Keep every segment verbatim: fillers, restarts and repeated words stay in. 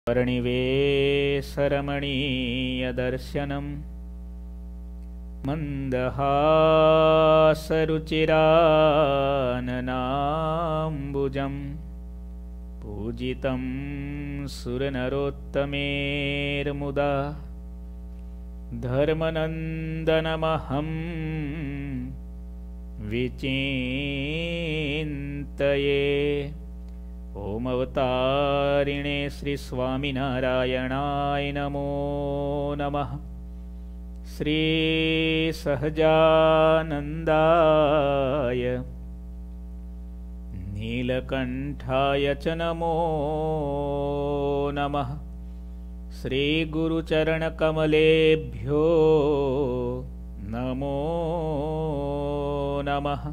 वर्णिवेशरमणीयदर्शनम् मन्दहासरुचिराननाम्बुजम् पूजितं सुरनरोत्तमेर्मुदा धर्मनन्दनमहं विचिन्तये। ओम अवतारिणे श्री स्वामिनारायणाय नमो नमः। श्री सहजानन्दाय नीलकण्ठाय च नमो नमः। श्री गुरुचरणकमलेभ्यो नमो नमः।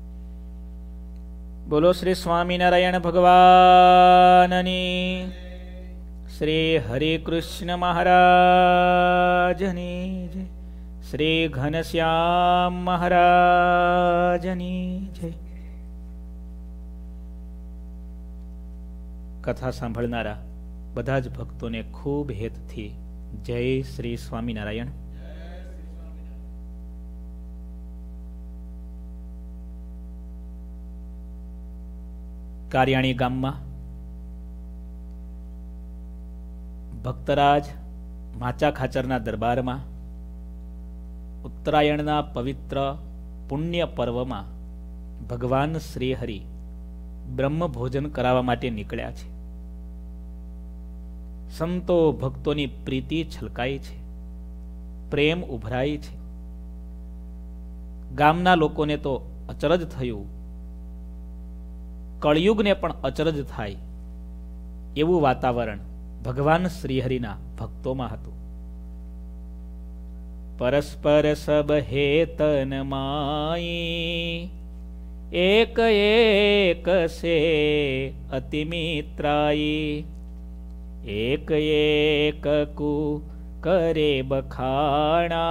बोलो श्री स्वामिनारायण भगवाननी, श्री हरि कृष्ण महाराजनी जय, श्री घनश्याम महाराजनी जय। कथा सांभळनारा बधा ज भक्तों ने खूब हेत थी जय श्री स्वामिनारायण। कारियाणी गाम में भक्तराज माचा खाचरना दरबार में उत्तरायणना पवित्र पुण्य पर्व में भगवान श्रीहरि ब्रह्म भोजन करावा माटे निकळ्या छे। संतो भक्तोनी प्रीति छलकाई छे, प्रेम उभराई छे। गामना लोकोने तो अचरज थयुं, कळयुग ने पण अचरज थाय एवं वातावरण भगवान श्रीहरिना भक्तों में हतुं। परस्पर सब हेतन माई एक एक से अति मित्राई, एक एक कु करे बखाणा,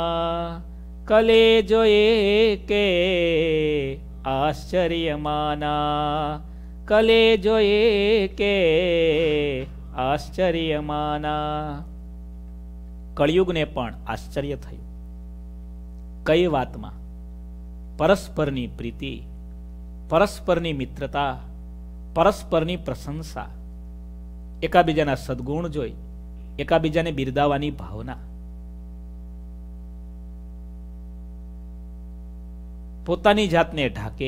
कलेजो एके आश्चर्य माना, कलेजो एके आश्चर्य माना। कलयुग ने पण आश्चर्य थयुं। कई वात में परस्परनी प्रीति, परस्परनी मित्रता, परस्परनी प्रशंसा, एकाबीजाना सद्गुण जोई एकाबीजाने बिरदावानी भावना, पोतानी जातने ढाके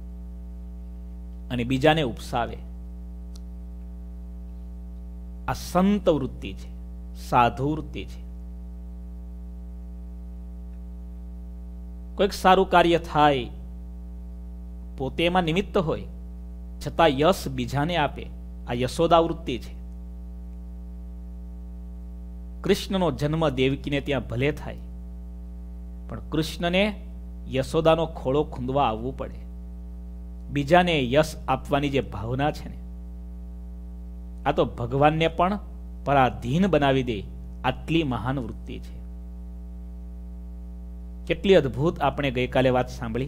अने बीजाने उपसावे। आ संत वृत्ति छे, साधु वृत्ति छे। कोईक सारू कार्य थाय, पोते एमां निमित्त होय छतां यश बीजाने आपे, आ यशोदा वृत्ति छे। कृष्णनो जन्म देवकीने त्यां भले थाय, पण कृष्णने यशोदानो खोळो खूंदवा आववुं पड़े। बीजाने यश आपवानी जे भावना छे ने, आ तो भगवानने पण पराधीन बनावी दे आटली महान वृत्ति छे। કેટલી અદ્ભુત આપણે ગઈકાલે વાત સાંભળી।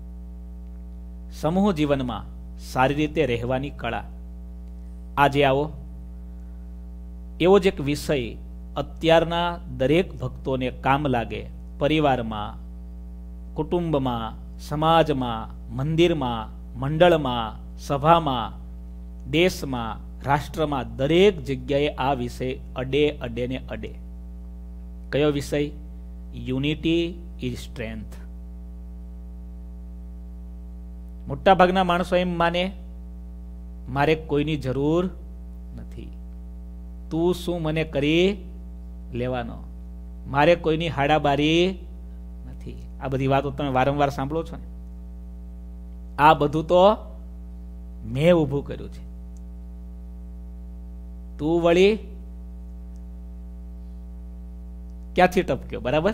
સમૂહ જીવનમાં સારી રીતે રહેવાની કળા। આજે આવો એવો જ એક વિષય અત્યારના દરેક ભક્તોને કામ લાગે। પરિવારમાં, કુટુંબમાં, સમાજમાં, મંદિરમાં, મંડળમાં, સભામાં, દેશમાં, રાષ્ટ્રમાં દરેક જગ્યાએ આ વિષય અડે અડે ને અડે। કયો વિષય? Unity is strength. મોટા ભાગના માણસો એમ માને મારે કોઈની જરૂર નથી, તું શું મને કરી લેવાનો, મારે કોઈની હાડાબારી નથી। આ બધી વાતો તમે વારંવાર સાંભળો છો ને। આ બધું તો મેં ઊભું કર્યું છે, તું વળી ક્યાંથી ટપક્યો? બરાબર।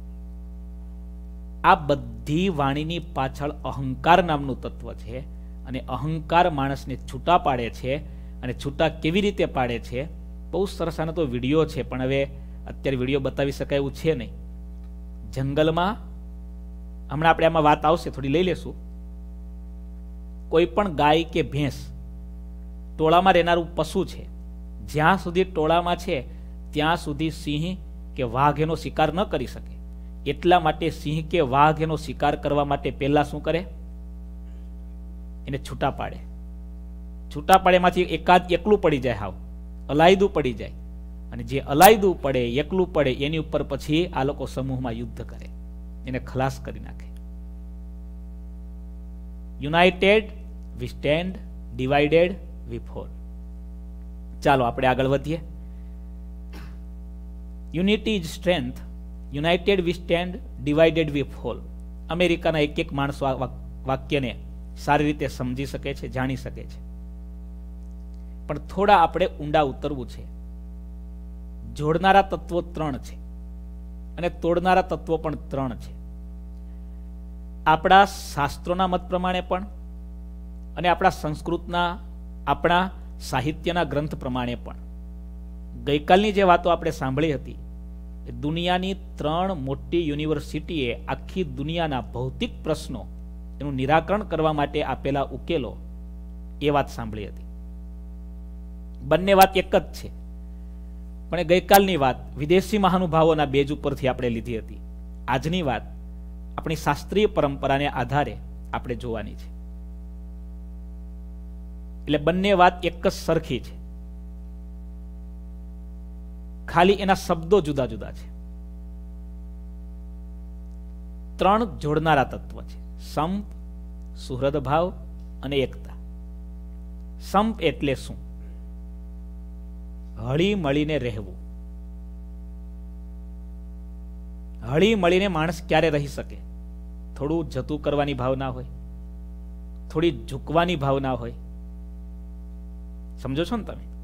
આ બધી વાણીની પાછળ અહંકાર નામનું તત્વ છે, અને અહંકાર માણસને છૂટા પાડે છે। અને છૂટા કેવી રીતે પાડે છે? બહુ સરસ આનો તો વિડીયો છે, પણ હવે અત્યારે વિડીયો બતાવી શકાય એવું છે નહીં। જંગલમાં હમણાં આપણે આમાં વાત આવશે, થોડી લઈ લેશું। કોઈ પણ ગાય કે ભેંસ ટોળામાં રહેનારું પશુ છે, જ્યાં સુધી ટોળામાં છે ત્યાં સુધી સિંહ કે વાઘ એનો શિકાર ન કરી શકે. એટલા માટે સિંહ કે વાઘ એનો શિકાર કરવા માટે પહેલા શું કરે? એને છૂટા પાડે. છૂટા પાડેમાંથી એકાદ એકલું પડી જાય, હાવ અલાયદું પડી જાય, અને જે અલાયદું પડે, એકલું પડે, એની ઉપર પછી આ લોકો સમૂહમાં યુદ્ધ કરે, એને ખલાસ કરી નાખે. United we stand, divided we fall. ચાલો આપણે આગળ વધીએ. Unity is strength, united we stand, divided we fall. અમેરિકાના એક એક માણસો આ વાક્યને સારી રીતે સમજી શકે છે, જાણી શકે છે. પણ થોડા આપણે ઊંડા ઉતરવું છે. જોડનારા તત્વો ત્રણ છે અને તોડનારા તત્વો પણ ત્રણ છે. આપણા શાસ્ત્રોના મત પ્રમાણે પણ અને આપણા સંસ્કૃતના, આપણા સાહિત્યના ગ્રંથ પ્રમાણે પણ. ગઈકાલની જે વાતો આપણે સાંભળી હતી, દુનિયાની ત્રણ મોટી યુનિવર્સિટીએ આખી દુનિયાના ભૌતિક પ્રશ્નો એનું નિરાકરણ કરવા માટે આપેલા ઉકેલો, એ વાત સાંભળી હતી. બંને વાત એક જ છે, પણ એ ગઈકાલની વાત વિદેશી મહાનુભાવોના બેજ ઉપરથી આપણે લીધી હતી. આજની વાત આપણી શાસ્ત્રીય પરંપરાને આધારે આપણે જોવાની છે. એટલે બંને વાત એક જ સરખી છે, ખાલી એના શબ્દો જુદા જુદા છે. ત્રણ જોડનારા તત્વ છે: સંપ, સુહૃદ ભાવ અને એકતા. સંપ એટલે શું? હળી મળીને રહેવું. હળી મળીને માણસ ક્યારે રહી શકે? થોડું જતું કરવાની ભાવના હોય, થોડી ઝૂકવાની ભાવના હોય. સમજો છો ને તમે?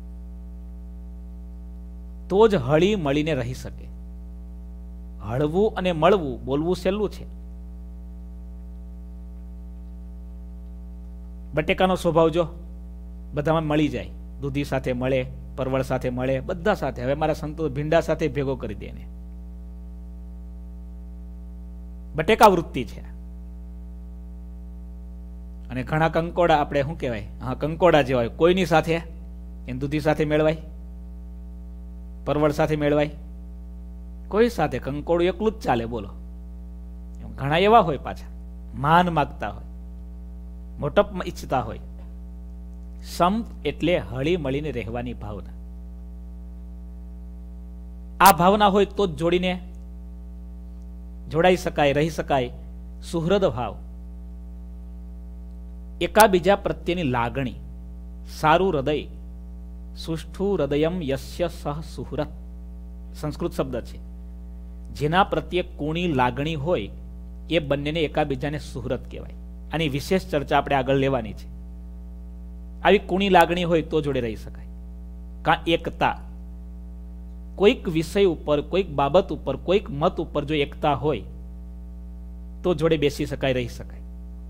તો જ હળી મળીને રહી શકે. હળવું અને મળવું, બોલવું સહેલું છે. બટેકાનો સ્વભાવ જો બધામાં મળી જાય, દૂધી સાથે મળે, પરવળ સાથે મળે, બધા સાથે. હવે મારા સંતો ભીંડા સાથે ભેગો કરી દે ને. બટેકા વૃત્તિ છે. અને ઘણા કંકોડા, આપણે શું કહેવાય, હા કંકોડા જેવા હોય, કોઈની સાથે એને દૂધી સાથે મેળવાય, પરવળ સાથે મેળવાય, કોઈ સાથે. કંકોડું એકલું જ ચાલે, બોલો. ઘણા એવા હોય પાછા, માન માગતા હોય, મોટપ ઈચ્છતા હોય. સંપ એટલે હળી મળીને રહેવાની ભાવના. આ ભાવના હોય તો જ જોડીને જોડાઈ શકાય, રહી શકાય. સુહૃદ ભાવ, એકાબીજા પ્રત્યેની લાગણી, સારું હૃદય. સુષ્ઠુ હૃદયમ યસ્ય સહ સુહૃત, સંસ્કૃત શબ્દ છે. જેના પ્રત્યે કુણી લાગણી હોય એ બંનેને એકાબીજાને સુહૃદ કહેવાય. આની વિશેષ ચર્ચા આપણે આગળ લેવાની છે. આવી કુણી લાગણી હોય તો જોડે રહી શકાય. કા એકતા, કોઈક વિષય ઉપર, કોઈક બાબત ઉપર, કોઈક મત ઉપર જો એકતા હોય તો જોડે બેસી શકાય, રહી શકાય.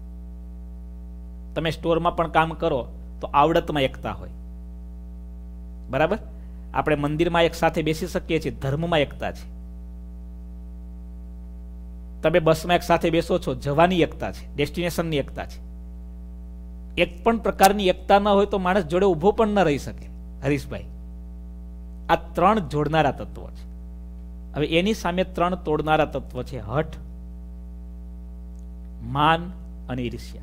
તમે સ્ટોરમાં પણ કામ કરો તો આવડતમાં એકતા હોય, બરાબર? આપણે મંદિરમાં એક સાથે બેસી શકીએ છીએ, ધર્મમાં એકતા છે. તમે બસમાં એક સાથે બેસો છો, જવાની એકતા છે, ડેસ્ટિનેશનની એકતા છે. એક પણ પ્રકારની એકતા ન હોય તો માણસ જોડે ઉભો પણ ન રહી શકે. હરીશભાઈ, આ ત્રણ જોડનારા તત્વો છે. હવે એની સામે ત્રણ તોડનારા તત્વ છે: હઠ, માન અને ઈર્ષ્યા.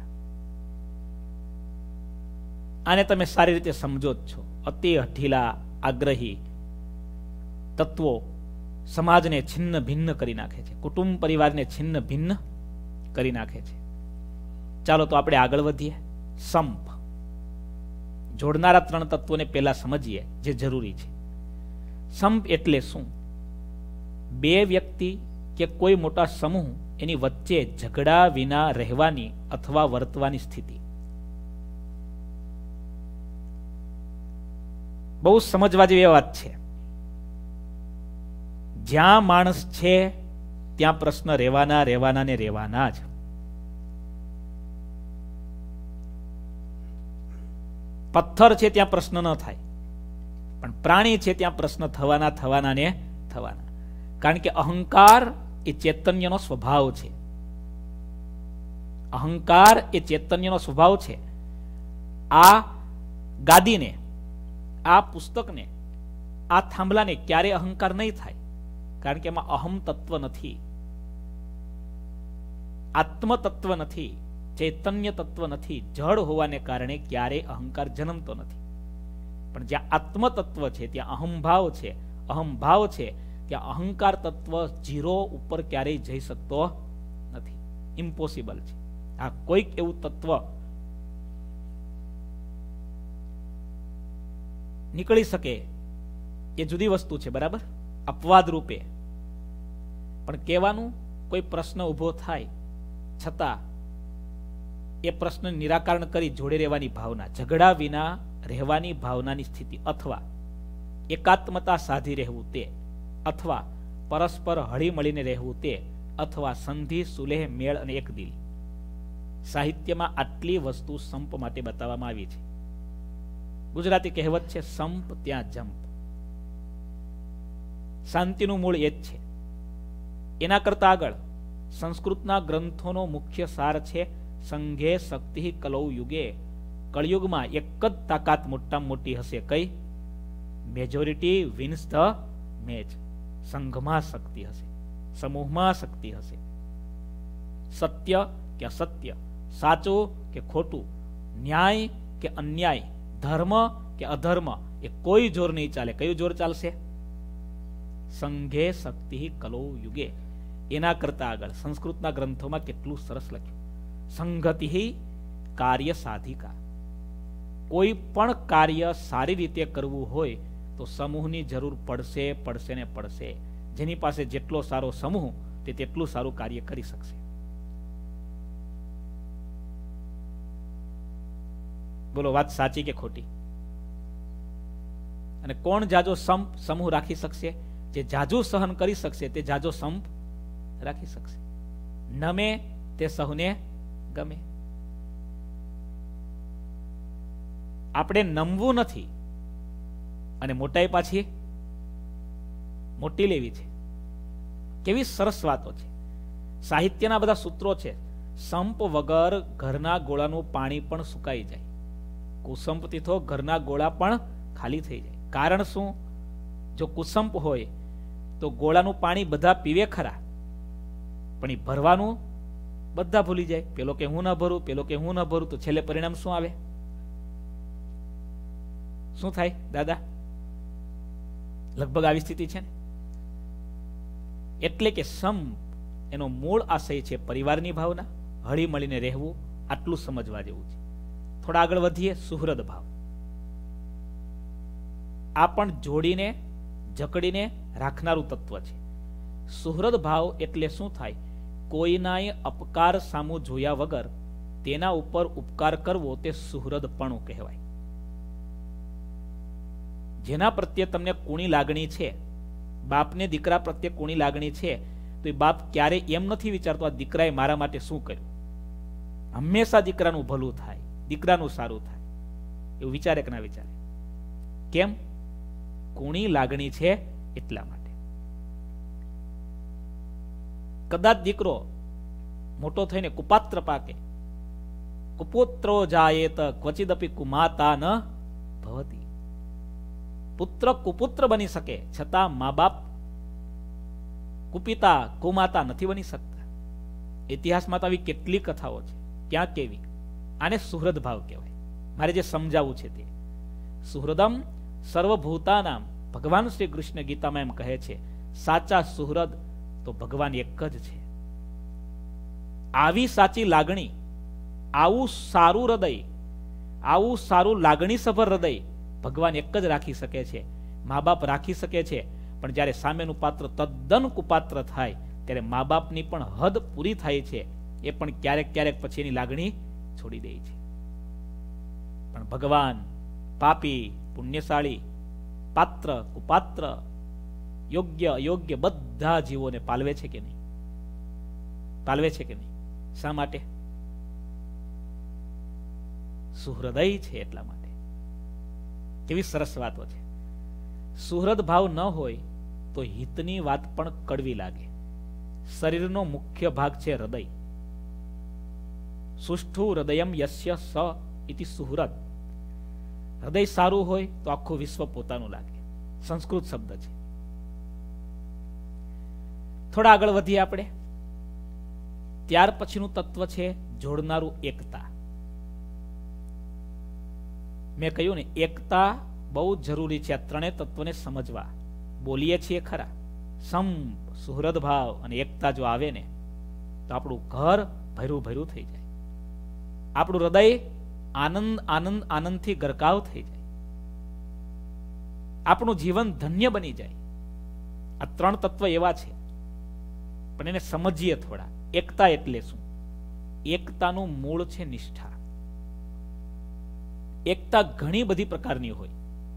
આને તમે સારી રીતે સમજો જ છો. અતિ હઠીલા, આગ્રહી તત્વો સમાજને છિન્ન ભિન્ન કરી નાખે છે, કુટુંબ પરિવારને છિન્ન ભિન્ન કરી નાખે છે. ચાલો તો આપણે આગળ વધીએ. સંપ, જોડનારા ત્રણ તત્વોને પહેલા સમજીએ, જે જરૂરી છે. સંપ એટલે શું? બે વ્યક્તિ કે કોઈ મોટા સમૂહ, એની વચ્ચે ઝઘડા વિના રહેવાની અથવા વર્તવાની સ્થિતિ. બહુ સમજવા જેવી વાત છે. જ્યાં માણસ છે ત્યાં પ્રશ્ન રહેવાના, રહેવાના ને રહેવાના જ. પથ્થર છે ત્યાં પ્રશ્ન ન થાય, પણ પ્રાણી છે ત્યાં પ્રશ્ન થવાના, થવાના ને થવાના. કારણ કે અહંકાર એ ચૈતન્યનો સ્વભાવ છે. અહંકાર એ ચૈતન્યનો સ્વભાવ છે. આ ગાદીને, આ પુસ્તકને આ થાંભલાને ક્યારે અહંકાર નહીં થાય, કારણ કે એમાં અહમ તત્વ નથી, આત્મ તત્વ નથી, ચૈતન્ય તત્વ નથી. જળ હોવાને કારણે ક્યારેય અહંકાર જન્મતો નથી. પણ જ્યાં આત્મ તત્વ છે ત્યાં અહમભાવ છે, અહમભાવ છે ત્યાં અહંકાર તત્વ જીરો ઉપર ક્યારેય જઈ શકતો નથી, ઇમ્પોસિબલ છે. આ કોઈક એવું તત્વ નીકળી શકે એ જુદી વસ્તુ છે, બરાબર, અપવાદ રૂપે. પણ કહેવાનું કોઈ પ્રશ્ન ઉભો થાય છતાં એ પ્રશ્ન નિરાકરણ કરી જોડે રહેવાની ભાવના, ઝઘડા વિના રહેવાની ભાવનાની સ્થિતિ, અથવા એકાત્મતા સાધી રહેવું તે, અથવા પરસ્પર હળી મળીને રહેવું તે, અથવા સંધિ, સુલેહ, મેળ અને એક દિલ. સાહિત્યમાં આટલી વસ્તુ સંપ માટે બતાવવામાં આવી છે. ગુજરાતી કહેવત છે, સંપ ત્યાં જંપ. શાંતિનું મૂળ એ જ છે. એના કરતા આગળ સંસ્કૃતના ગ્રંથોનો મુખ્ય સાર છે, સંઘે શક્તિ કલૌ યુગે. કળયુગમાં એક જ તાકાત મોટામાં મોટી હશે, કઈ? Majority wins the match. સંઘમાં શક્તિ હશે, સમૂહમાં શક્તિ હશે. સત્ય કે અસત્ય, સાચું કે ખોટું, ન્યાય કે અન્યાય, ધર્મ કે અધર્મ, એ કોઈ જોર નહીં ચાલે. કયું જોર ચાલશે? સંઘે શક્તિ કલૌ યુગે. એના કરતા આગળ સંસ્કૃતના ગ્રંથોમાં કેટલું સરસ લખ્યું, સંગતિ કાર્ય સાધિકા. કોઈ પણ કાર્ય સારી રીતે કરવું હોય તો સમૂહની જરૂર પડશે, પડશે ને પડશે. જેની પાસે જેટલો સારો સમૂહ તે તેટલું સારું કાર્ય કરી શકશે. બોલો, વાત સાચી કે ખોટી? અને કોણ જાજો સંપ સમૂહ રાખી શકશે? જે જાજુ સહન કરી શકશે તે જાજો સંપ રાખી શકશે. નમે તે સહુને ગમે. આપણે નમવું નથી અને મોટાઈ પાછી મોટી લેવી છે. કેવી સરસ વાતો છે. સાહિત્યના બધા સૂત્રો છે. સંપ વગર ઘરના ગોળાનું પાણી પણ સુકાઈ જાય. કુસંપથી તો ઘરના ગોળા પણ ખાલી થઈ જાય. કારણ શું? જો કુસંપ હોય તો ગોળાનું પાણી બધા પીવે ખરા, પણ એ ભરવાનું બધા ભૂલી જાય. પેલો કે હું ના ભરું, પેલો કે હું ના ભરું, તો છેલ્લે પરિણામ શું આવે? શું થાય દાદા? લગભગ આવી સ્થિતિ છે ને. એટલે કે સંપ એનો મૂળ આશય છે પરિવારની ભાવના, હળી મળીને રહેવું. આટલું સમજવા જેવું છે. થોડા આગળ વધીએ. સુહૃદ ભાવ. આ પણ જોડીને જકડીને રાખનારું તત્વ છે. સુહૃદ ભાવ એટલે શું થાય? કોઈનાય અપકાર સામું જોયા વગર તેના ઉપર ઉપકાર કરવો તે સુહૃદપણું કહેવાય. જેના પ્રત્યે તમને કુણી લાગણી છે, બાપને દીકરા પ્રત્યે કુણી લાગણી છે, તો એ બાપ ક્યારે એમ નથી વિચારતો આ દીકરાએ મારા માટે શું કર્યું. હંમેશા દીકરાનું ભલું થાય, દીકરાનું સારું થાય, એવું વિચારે કે ના વિચારે? કેમ? કુણી લાગણી છે એટલા માટે. કદાચ દીકરો મોટો થઈને કુપાત્ર પાકે, કુપુત્રો જાયેત ક્વચિદપી કુમાતા ન ભવતી. પુત્ર કુપુત્ર બની શકે છતાં મા બાપ કુપિતા કુમાતા નથી બની શકતા. ઇતિહાસમાં તો આવી કેટલી કથાઓ છે. ક્યાં કેવી? આને સુહૃદ ભાવ કહેવાય. મારે જે સમજાવવું છે તે સુહૃદમ સર્વભૂતાનામ. ભગવાન શ્રી કૃષ્ણ ગીતામાં એમ કહે છે, સાચા સુહૃદ તો ભગવાન એક જ છે. આવી સાચી લાગણી, આવું સારું હૃદય, આવું સારું લાગણી સભર હૃદય ભગવાન એક જ રાખી શકે છે. મા બાપ રાખી શકે છે, પણ જ્યારે સામેનું પાત્ર તદ્દન કુપાત્ર થાય ત્યારે મા બાપની પણ હદ પૂરી થાય છે. એ પણ ક્યારેક ક્યારેક પછી એની લાગણી છોડી દે છે. પણ ભગવાન પાપી પુણ્યશાળી, પાત્ર કુપાત્ર, યોગ્ય અયોગ્ય બધા જીવોને પાલવે છે કે નહીં? પાલવે છે કે નહીં? શા માટે? સુહૃદય છે એટલા માટે. કેવી સરસ વાતો છે. સુહૃદ ભાવ ન હોય તો હિતની વાત પણ કડવી લાગે. શરીરનો મુખ્ય ભાગ છે હૃદય. સુષ્ઠુ હૃદયમ યસ્ય સ ઇતિ સુહૃદ. હૃદય સારું હોય તો આખું વિશ્વ પોતાનું લાગે. સંસ્કૃત શબ્દ છે. થોડા આગળ વધીએ આપણે. ત્યાર પછીનું તત્વ છે જોડનારું એકતા. મેં કહ્યું ને, એકતા બહુ જરૂરી છે. આ ત્રણેય તત્વને સમજવા. બોલીએ છીએ ખરા, સંપ, સુહૃદ ભાવ અને એકતા જો આવે ને તો આપણું ઘર ભર્યું ભર્યું થઈ જાય. આપણું હૃદય આનંદ આનંદ આનંદથી ગરકાવ થઈ જાય. આપણું જીવન ધન્ય બની જાય. આ ત્રણ તત્વ એવા છે, પણ એને સમજીએ થોડા. એકતા એટલે શું? એકતાનું મૂળ છે નિષ્ઠા. એકતા ઘણી બધી પ્રકારની હોય.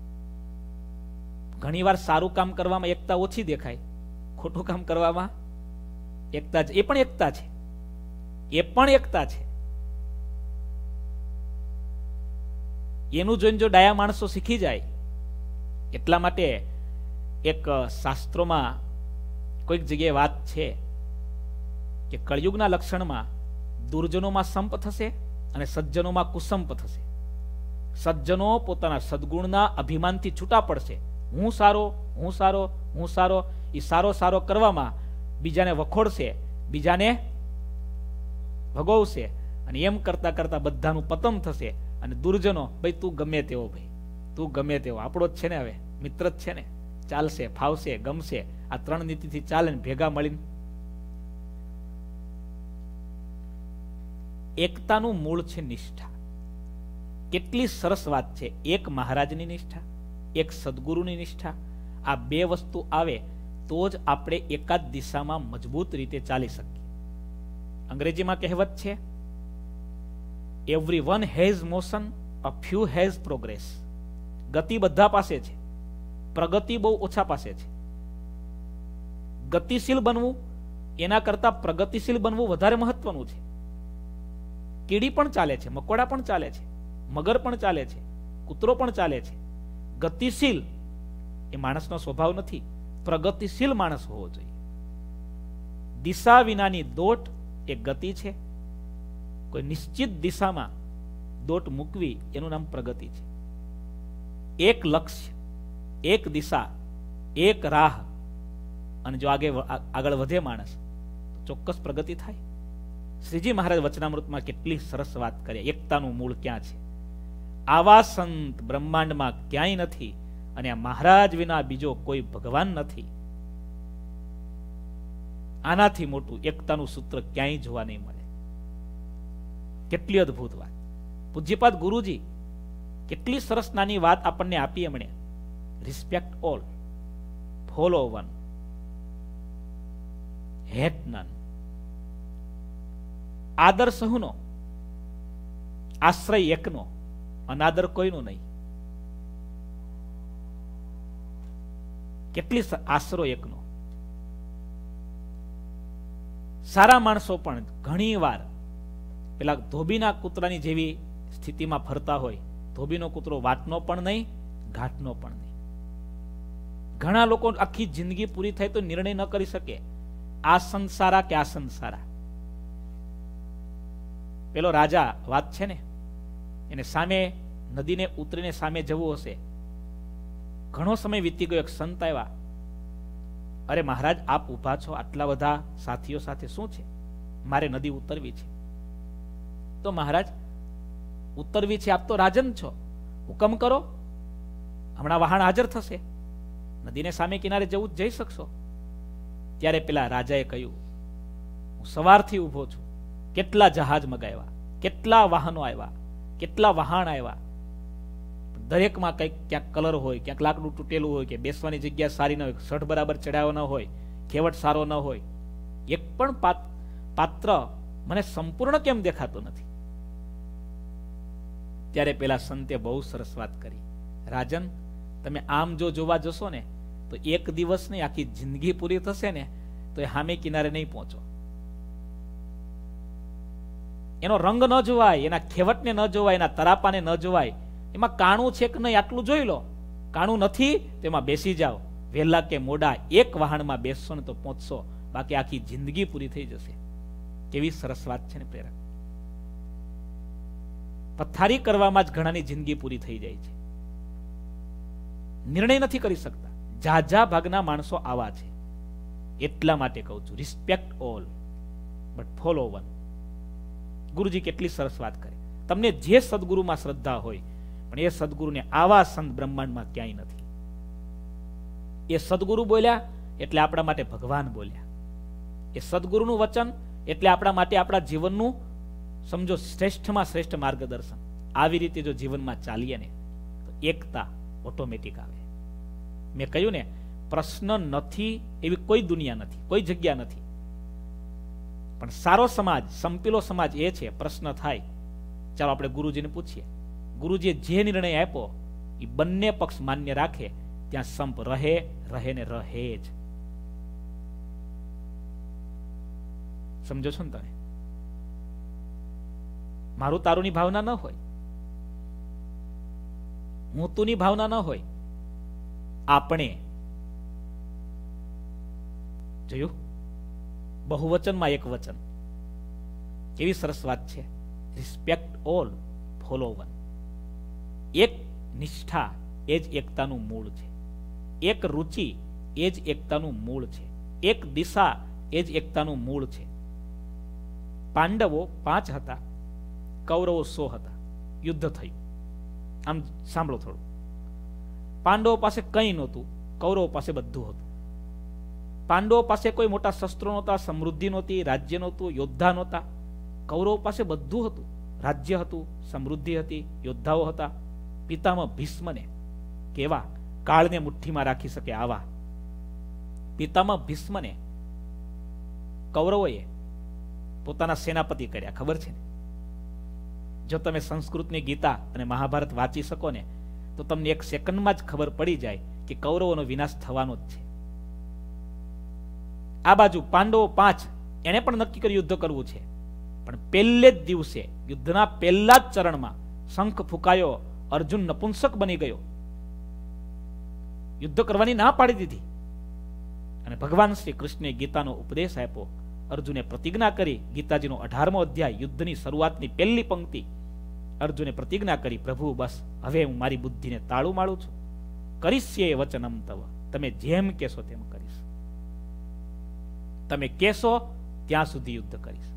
ઘણી વાર સારું કામ કરવામાં એકતા ઓછી દેખાય, ખોટું કામ કરવામાં એકતા છે. એ પણ એકતા છે, એ પણ એકતા છે. એનું જોઈને જો ડાયા માણસો શીખી જાય. એટલા માટે એક શાસ્ત્રોમાં કોઈક જગ્યાએ વાત છે કે કળિયુગના લક્ષણમાં દુર્જનોમાં સંપ થશે અને સજ્જનોમાં કુસંપ થશે. સજ્જનો પોતાના સદગુણના અભિમાનથી છૂટા પડશે. હું સારો, હું સારો, હું સારો. એ સારો સારો કરવામાં બીજાને વખોડશે, બીજાને ભગવશે, અને એમ કરતા કરતા બધાનું પતન થશે. અને દુર્જનો, ભાઈ તું ગમે તેવો, ભાઈ તું ગમે તેવો, આપણો જ છે ને, હવે મિત્ર જ છે ને, ચાલશે, ફાવશે, ગમશે. આ ત્રણ નીતિથી ચાલે ને ભેગા મળીને. એકતાનું મૂળ છે નિષ્ઠા. કેટલી સરસ વાત છે. એક મહારાજની નિષ્ઠા, એક સદગુરુની નિષ્ઠા. આ બે વસ્તુ આવે તો જ આપણે એકાદ દિશામાં મજબૂત રીતે ચાલી શકીએ. અંગ્રેજીમાં કહેવત છે, every one has motion, a few has progress. ગતિ બધા પાસે છે, પ્રગતિ બહુ ઓછા પાસે છે. ગતિશીલ બનવું એના કરતા પ્રગતિશીલ બનવું વધારે મહત્વનું છે. કીડી પણ ચાલે છે, મકોડા પણ ચાલે છે, મગર પણ ચાલે છે, કૂતરો પણ ચાલે છે. ગતિશીલ એ માણસનો સ્વભાવ નથી. પ્રગતિશીલ માણસ હોવો જોઈએ. દિશા વિનાની દોટ એ ગતિ છે. કોઈ નિશ્ચિત દિશામાં દોટ મૂકવી એનું નામ પ્રગતિ છે. એક લક્ષ્ય, એક દિશા, એક રાહ, અને જો આગે આગળ વધે માણસ તો ચોક્કસ પ્રગતિ થાય. શ્રીજી મહારાજ વચનામૃતમાં કેટલી સરસ વાત કરી. એકતાનું મૂળ ક્યાં છે? આવા સંત બ્રહ્માંડમાં ક્યાંય નથી, અને આ મહારાજ વિના બીજો કોઈ ભગવાન નથી. આનાથી મોટું એકતાનું સૂત્ર ક્યાંય જોવા નહીં મળે. કેટલી અદભુત વાત. પૂજ્યપાદ ગુરુજી કેટલી સરસ નાની વાત આપણને આપી એમણે. Respect all, follow one, hate none. આદર સહુનો, આશ્રય એકનો, અનાદર કોઈનું નહીં. કેટલી આશરો એકનો. સારા માણસો પણ ઘણી વાર પેલા ધોબીના કૂતરાની જેવી સ્થિતિમાં ફરતા હોય. ધોબીનો કૂતરો વાટનો પણ નહીં, ઘાટનો પણ નહીં. ઘણા લોકો આખી જિંદગી પૂરી થાય તો નિર્ણય ન કરી શકે આ સંત સારા કે આ સંત સારા. પેલો રાજા વાત છે ને, એને સામે નદીને ઉતરીને સામે જવું હશે. ઘણો સમય વીતી ગયો. એક સંત આવ્યા. અરે મહારાજ, આપ ઉભા છો આટલા બધા સાથીઓ સાથે, શું છે? મારે નદી ઉતરવી છે. તો મહારાજ, ઉતરવી છે, આપ તો રાજન છો, હુકમ કરો, હમણાં વહાણ હાજર થશે, નદીને સામે કિનારે જવું જઈ શકશો. ત્યારે પેલા રાજાએ કહ્યું, હું સવારથી ઉભો છું, કેટલા જહાજ મગાવ્યા, કેટલા વાહનો આવ્યા, કેટલા વહાણ આવ્યા, દરેકમાં કંઈક ક્યાંક કલર હોય, ક્યાંક લાકડું તૂટેલું હોય, કે બેસવાની જગ્યા સારી ન હોય, સઢ બરાબર ચડાવ્યો ન હોય, ખેવટ સારો ન હોય, એક પણ પાત્ર મને સંપૂર્ણ કેમ દેખાતો નથી? ત્યારે પેલા સંતે બહુ સરસ વાત કરી. રાજન, તમે આમ જો જોવા જશો ને તો એક દિવસ નહીં, આખી જિંદગી પૂરી થશે ને તો એ સામે કિનારે નહીં પહોંચો. એનો રંગ ન જોવાય, એના ખેવટને ન જોવાય, એના તરાપાને ન જોવાય. એમાં કાણું છે કે નહીં આટલું જોઈ લો. કાણું નથી તો એમાં બેસી જાઓ. વહેલા કે મોડા એક વાહનમાં બેસશો ને તો પહોંચશો, બાકી આખી જિંદગી પૂરી થઈ જશે. કેવી સરસ વાત છે ને પ્રેરક. પથારી કરવામાં જ ઘણાની જિંદગી પૂરી થઈ જાય છે. નિર્ણય નથી કરી શકતા. ઝાઝા ભાગના માણસો આવા છે. એટલા માટે કહું છું, respect all but follow one. Guruji કેટલી સરસ વાત કરે. તમને જે સદગુરુમાં શ્રદ્ધા હોય, પણ એ સદગુરુને આવા સંત બ્રહ્માંડમાં ક્યાંય નથી. એ સદગુરુ બોલ્યા એટલે આપણા માટે ભગવાન બોલ્યા. એ સદગુરુનું વચન એટલે આપણા માટે આપણા જીવનનું સમજો શ્રેષ્ઠમાં શ્રેષ્ઠ માર્ગદર્શન. આવી રીતે જો જીવનમાં ચાલીએ ને તો એકતા ઓટોમેટિક આવે. મેં કહ્યું ને, પ્રશ્ન નથી એવી કોઈ દુનિયા નથી, કોઈ જગ્યા નથી. પણ સારો સમાજ, સંપીલો સમાજ એ છે. પ્રશ્ન થાય, ચાલો આપણે ગુરુજીને પૂછીએ. ગુરુજીએ જે નિર્ણય આપ્યો એ બંને પક્ષ માન્ય રાખે, ત્યાં સંપ રહે રહે ને રહે જ. સમજો છો ને તમે? મારું તારુંની ભાવના ન હોય, હું તુંની ભાવના ન હોય. આપણે જોયું બહુવચનમાં એક વચન. કેવી સરસ વાત છે. Respect all, follow one. એક નિષ્ઠા એ જ એકતાનું મૂળ છે. એક રુચિ એ જ એકતાનું મૂળ છે. એક દિશા એ જ એકતાનું મૂળ છે. પાંડવો પાંચ હતા, કૌરવો સો હતા. યુદ્ધ થયું. આમ સાંભળો થોડું. પાંડવો પાસે કંઈ નહોતું, કૌરવો પાસે બધું હતું. પાંડવો પાસે કોઈ મોટા શસ્ત્રો નહોતા, સમૃદ્ધિ નહોતી, રાજ્ય નહોતું, યોદ્ધા નહોતા. કૌરવો પાસે બધું હતું. રાજ્ય હતું, સમૃદ્ધિ હતી, યોદ્ધાઓ હતા. પિતામહ ભીષ્મને કેવા કાળને મુઠ્ઠીમાં રાખી શકે આવા પિતામહ ભીષ્મને કૌરવોએ પોતાના સેનાપતિ કર્યા. ખબર છે ને? જો તમે સંસ્કૃતની ગીતા અને મહાભારત વાંચી શકો ને તો તમને એક સેકન્ડમાં જ ખબર પડી જાય કે કૌરવોનો વિનાશ થવાનો જ છે. આ બાજુ પાંડવો પાંચ, એને પણ નક્કી કર્યું યુદ્ધ કરવું છે. પણ પહેલે જ દિવસે, યુદ્ધના પહેલા જ ચરણમાં શંખ ફૂંકાયો, અર્જુન નપુંસક બની ગયો. યુદ્ધ કરવાની ના પાડી દીધી. અને ભગવાન શ્રી કૃષ્ણે ગીતાનો ઉપદેશ આપ્યો. અર્જુને પ્રતિજ્ઞા કરી. ગીતાજીનો અઢારમો અધ્યાય, યુદ્ધની શરૂઆતની પહેલી પંક્તિ. અર્જુને પ્રતિજ્ઞા કરી, પ્રભુ બસ હવે હું મારી બુદ્ધિને તાળું માળું છું. કરીશ્યે વચનમ તવ, તમે જેમ કહેશો તેમ કરીશ. તમે કહેશો ત્યાં સુધી યુદ્ધ કરીશ.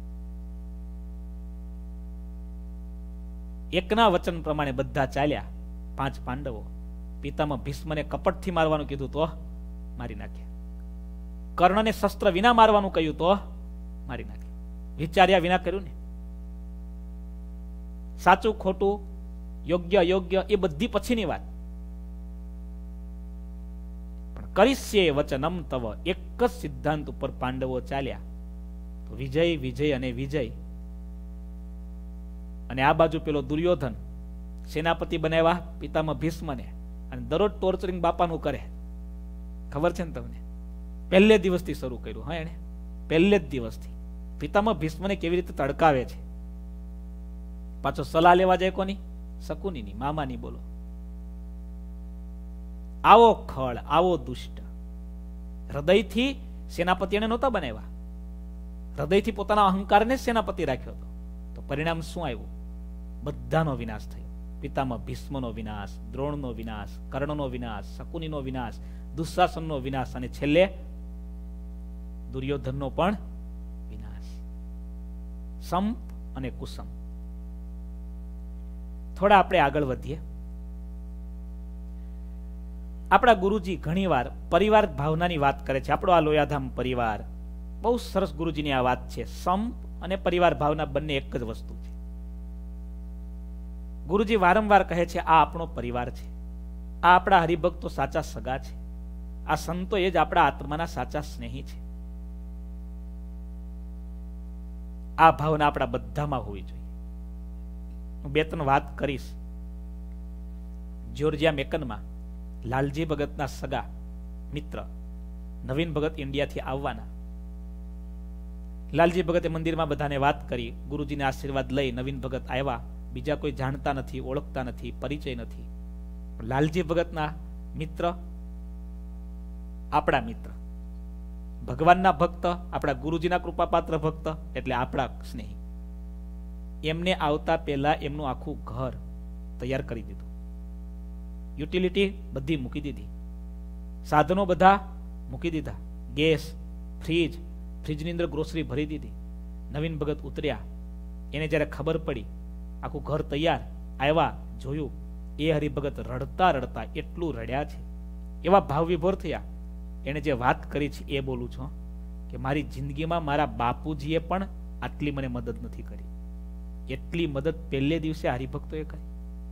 એકના વચન પ્રમાણે બધા ચાલ્યા. પાંચ પાંડવો. પિતામહ ભીષ્મને કપટથી મારવાનું કીધું તો મારી નાખ્યા. કર્ણને શસ્ત્ર વિના મારવાનું કહ્યું તો મારી નાખ્યા. વિચાર્યા વિના કર્યું ને. સાચું ખોટું, યોગ્ય અયોગ્ય એ બધી પછીની વાત. પણ કરીશ્યે વચનમ તવ, એક જ સિદ્ધાંત ઉપર પાંડવો ચાલ્યા. તો વિજય વિજય અને વિજય. અને આ બાજુ પેલો દુર્યોધન સેનાપતિ બનાવ્યા પિતામહ ભીષ્મને, અને દરરોજ ટોર્ચરિંગ બાપાનું કરે. ખબર છે ને તમને? પહેલે દિવસથી શરૂ કર્યું. હા, એને પહેલે જ દિવસથી પિતામહ ભીષ્મને કેવી રીતે તડકાવે છે. પાછો સલાહ લેવા જાય કોની? શકુનીની, મામાની. બોલો, આવો ખળ, આવો દુષ્ટ. હૃદયથી સેનાપતિ એને નહોતા બનાવ્યા. હૃદયથી પોતાના અહંકારને સેનાપતિ રાખ્યો હતો. તો પરિણામ શું આવ્યું? બધાનો વિનાશ થયો. પિતામહ ભીષ્મનો વિનાશ, દ્રોણનો વિનાશ, કર્ણનો વિનાશ, શકુનીનો વિનાશ, દુશાસનનો વિનાશ, અને છેલ્લે દુર્યોધનનો પણ વિનાશ. સંપ અને કુસમ. થોડા આપણે આગળ વધીએ. આપણા ગુરુજી ઘણીવાર પરિવાર ભાવનાની વાત કરે છે. આપણો આ લોયાધામ પરિવાર, બહુ સરસ ગુરુજીની આ વાત છે. સંપ અને પરિવાર ભાવના બંને એક જ વસ્તુ છે. ગુરુજી વારંવાર કહે છે, આ આપણો પરિવાર છે. આ આપણા હરિભક્તો સાચા સગા છે. આ સંતો એ જ આપણા આત્માના સાચા સ્નેહી છે. આ ભાવના આપણા બધામાં હોવી જોઈએ. હું બે ત્રણ વાત કરીશ. જ્યોર્જિયા મેકનમાં લાલજી ભગતના સગા મિત્ર નવીન ભગત ઇન્ડિયાથી આવવાના. લાલજી ભગતે મંદિરમાં બધાને વાત કરી. ગુરુજીને આશીર્વાદ લઈ નવીન ભગત આવ્યા. બીજા કોઈ જાણતા નથી, ઓળખતા નથી, પરિચય નથી. લાલજી ભગતના મિત્ર, આપણા મિત્ર, ભગવાનના ભક્ત, આપણા ગુરુજીના કૃપાપાત્ર ભક્ત, એટલે આપણા સ્નેહી. એમને આવતા પહેલા એમનું આખું ઘર તૈયાર કરી દીધું. યુટિલિટી બધી મૂકી દીધી. સાધનો બધા મૂકી દીધા, ગેસ, ફ્રીજ, ફ્રીજની અંદર ગ્રોસરી ભરી દીધી. નવીન ભગત ઉતર્યા, એને જ્યારે ખબર પડી, આખું ઘર તૈયાર, આવ્યા, જોયું, એ હરિભગત રડતા રડતા એટલું રડ્યા છે, એવા ભાવ વિભોર થયા. એને જે વાત કરી છે એ બોલું છું કે મારી જિંદગીમાં મારા બાપુજીએ પણ આટલી મને મદદ નથી કરી, એટલી મદદ પહેલે દિવસે હરિભક્તોએ કરી.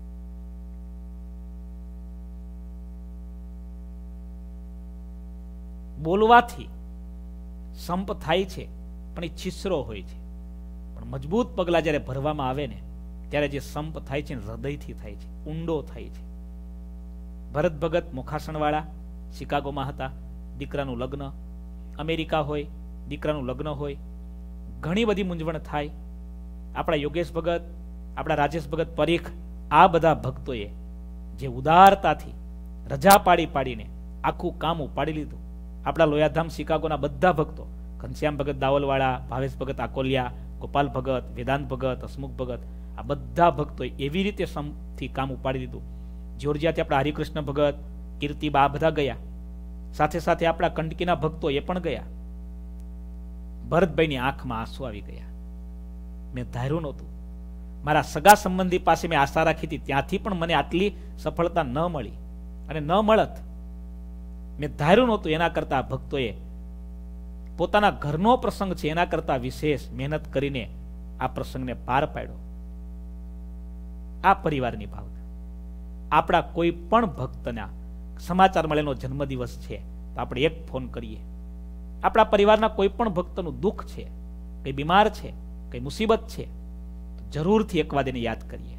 બોલવાથી સંપ થાય છે, પણ એ છીસરો હોય છે. પણ મજબૂત પગલા જ્યારે ભરવામાં આવે ને, ત્યારે જે સંપ થાય છે હૃદયથી થાય છે, ઊંડો થાય છે. ભરત ભગત મોખાસણવાળા શિકાગોમાં હતા, દીકરાનું લગ્ન, અમેરિકા હોય, દીકરાનું લગ્ન હોય, ઘણી બધી મૂંઝવણ થાય. આપણા યોગેશ ભગત, આપણા રાજેશ ભગત પરીખ, આ બધા ભક્તોએ જે ઉદારતાથી રજા પાડી પાડીને આખું કામ ઉપાડી લીધું. આપણા લોયાધામ શિકાગોના બધા ભક્તો, ઘનશ્યામ ભગત દાવલવાળા, ભાવેશ ભગત આકોલિયા, ગોપાલ ભગત, વેદાંત ભગત, હસમુખ ભગત, આ બધા ભક્તોએ એવી રીતે સમથી કામ ઉપાડી દીધું. જ્યોર્જિયાથી આપણા હરિકૃષ્ણ ભગત, કીર્તિબા, બધા ગયા. સાથે સાથે આપણા કંડકીના ભક્તો એ પણ ગયા. ભરતભાઈની આંખમાં આંસુ આવી ગયા. મેં ધાર્યું નહોતું, મારા સગા સંબંધી પાસે મેં આશા રાખી હતી, ત્યાંથી પણ મને આટલી સફળતા ન મળી, અને ન મળત. મેં ધાર્યું નહોતું, એના કરતા ભક્તોએ પોતાના ઘરનો પ્રસંગ છે એના કરતા વિશેષ મહેનત કરીને આ પ્રસંગને પાર પાડ્યો. આ પરિવારની ભાવના. આપણા કોઈ પણ ભક્તના સમાચાર મળેનો જન્મદિવસ છે તો આપણે એક ફોન કરીએ. આપણા પરિવારના કોઈ પણ ભક્તનું દુઃખ છે, કઈ બીમાર છે, કઈ મુસીબત છે, તો જરૂરથી એક વાર એને યાદ કરીએ.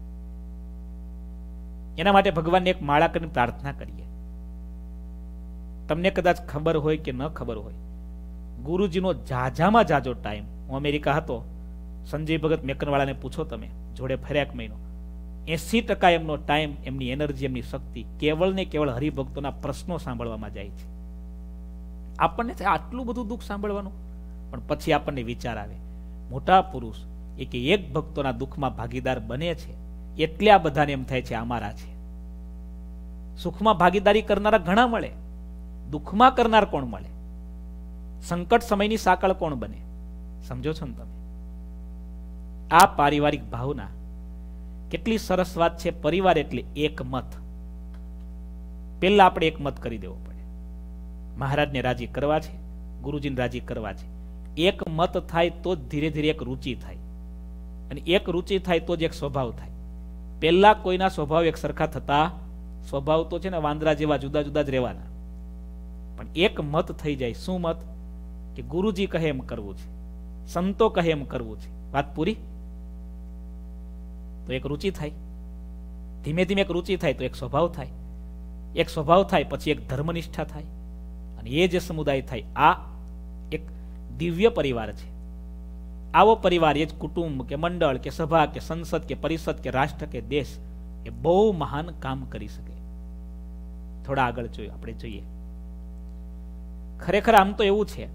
એના માટે ભગવાનને એક માળા કરીને પ્રાર્થના કરીએ. તમને કદાચ ખબર હોય કે ન ખબર હોય, ગુરુજીનો જાજામાં જાજો ટાઈમ, હું અમેરિકા હતો, સંજય ભગત મેકનવાળાને પૂછો તમે, જોડે ફર્યા એક મહિનો, એસી ટકા એમનો ટાઈમ, એમની એનર્જી, એમની શક્તિ કેવળ ને કેવળ હરિભક્તોના પ્રશ્નો સાંભળવામાં જાય છે. આપણને આટલું બધું દુઃખ સાંભળવાનું, પણ પછી આપણને વિચાર આવે, મોટા પુરુષ એ કે એક ભક્તોના દુઃખમાં ભાગીદાર બને છે એટલે આ બધાને એમ થાય છે અમારા છે. સુખમાં ભાગીદારી કરનારા ઘણા મળે, દુઃખમાં કરનાર કોણ મળે? સંકટ સમયની સાંકળ કોણ બને? સમજો છો ને તમે? આ પારિવારિક ભાવના કેટલી સરસ વાત છે. પરિવાર એટલે એક મત. પેલા આપણે એક મત કરી દેવો પડે. મહારાજને રાજી કરવા છે, ગુરુજીને રાજી કરવા છે. એક મત થાય તો જ ધીરે ધીરે એક રૂચિ થાય, અને એક રૂચિ થાય તો જ એક સ્વભાવ થાય. પેલા કોઈના સ્વભાવ એક સરખા થતા, સ્વભાવ તો છે ને વાંદરા જેવા જુદા જુદા જ રહેવાના. પણ એક મત થઈ જાય. શું મત? કે ગુરુજી કહે એમ કરવું છે, સંતો કહે એમ કરવું છે. વાત પૂરી. તો એક રૂચિ થાય, ધીમે ધીમે એક રૂચિ થાય તો એક સ્વભાવ થાય, એક સ્વભાવ થાય પછી એક ધર્મનિષ્ઠા થાય, અને એ જે સમુદાય થાય આ એક દિવ્ય પરિવાર છે. આવો પરિવાર, એ જ કુટુંબ કે મંડળ કે સભા કે સંસદ કે પરિષદ કે રાષ્ટ્ર કે દેશ એ બહુ મહાન કામ કરી શકે. થોડા આગળ જોઈએ, આપણે જોઈએ. ખરેખર આમ તો એવું છે,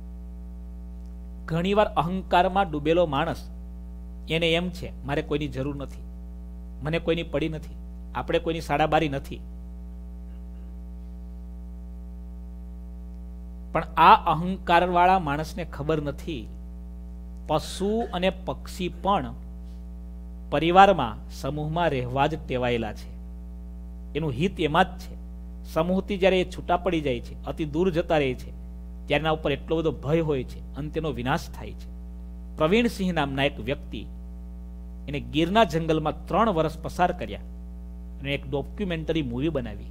ઘણીવાર અહંકારમાં ડૂબેલો માણસ એને એમ છે મારે કોઈની જરૂર નથી, મને કોઈની પડી નથી, આપણે કોઈની સાડાબારી નથી. પણ આ અહંકાર વાળા માણસને ખબર નથી, પશુ અને પક્ષી પણ પરિવારમાં સમૂહમાં રહેવા જ ટેવાયેલા છે. એનું હિત એમાં જ છે. સમૂહથી જ્યારે એ છૂટા પડી જાય છે, અતિ દૂર જતા રહે છે, ત્યારે એના ઉપર એટલો બધો ભય હોય છે અને તેનો વિનાશ થાય છે. પ્રવીણસિંહ નામના એક વ્યક્તિ, એને ગીરના જંગલમાં ત્રણ વર્ષ પસાર કર્યા અને એક ડોક્યુમેન્ટરી મૂવી બનાવી.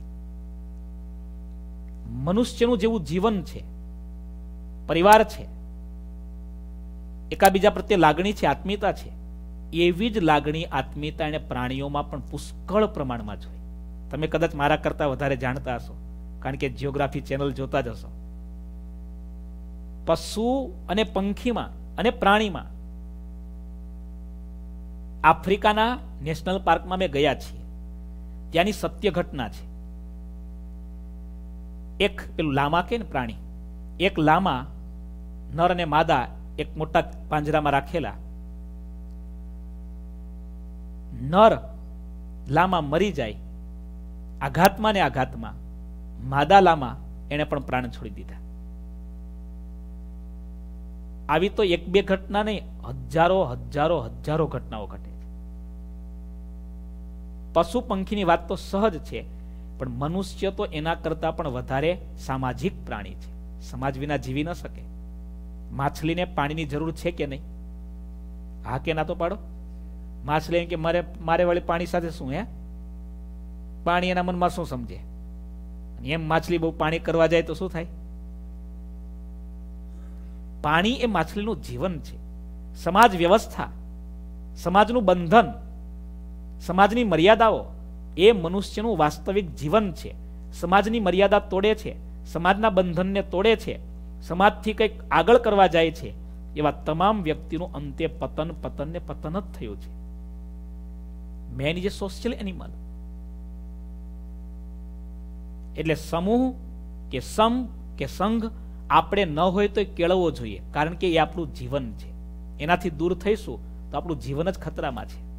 મનુષ્યનું જેવું જીવન છે, પરિવાર છે, એકાબીજા પ્રત્યે લાગણી છે, આત્મીયતા છે, એવી જ લાગણી, આત્મીયતા એને પ્રાણીઓમાં પણ પુષ્કળ પ્રમાણમાં જોઈ. તમે કદાચ મારા કરતા વધારે જાણતા હશો, કારણ કે જીઓગ્રાફી ચેનલ જોતા જ હશો. પશુ અને પંખીમાં અને પ્રાણીમાં, આફ્રિકાના નેશનલ પાર્કમાં મેં ગયા છીએ, ત્યાંની સત્ય ઘટના છે. એક પેલું લામા કે ને પ્રાણી, એક લામા, નર અને માદા એક મોટા પાંજરામાં રાખેલા. નર લામા મરી જાય આઘાતમાં ને આઘાતમાં, માદાલામાં એને પણ પ્રાણ છોડી દીધા. આવી તો એક બે ઘટના નહીં, હજારો હજારો હજારો ઘટનાઓ ઘટે છે. પશુ પંખીની વાત તો સહજ છે, પણ મનુષ્ય તો એના કરતા પણ વધારે સામાજિક પ્રાણી છે. સમાજ વિના જીવી ન શકે. માછલીને પાણીની જરૂર છે કે નહીં? હા કે ના તો પાડો. માછલી એમ કે મારે મારે વળી પાણી સાથે શું? હે, પાણી એના મનમાં શું સમજે? એમ માછલી બહુ પાણી કરવા જાય તો શું થાય? પાણી એ માછલીનું જીવન છે. સમાજ વ્યવસ્થા, સમાજનું બંધન, સમાજની મર્યાદાઓ એ મનુષ્યનું વાસ્તવિક જીવન છે. સમાજની મર્યાદા તોડે છે, સમાજના બંધનને તોડે છે, સમાજથી કંઈક આગળ કરવા જાય છે, એવા તમામ વ્યક્તિનું અંતે પતન પતન ને પતન જ થયું છે. Man is a social animal. એટલે સમૂહ કે સમ કે સંઘ આપણે ન હોય તો કેળવવો જોઈએ, કારણ કે એ આપણું જીવન છે. એનાથી દૂર થઈશું તો આપણું જીવન જ ખતરામાં છે.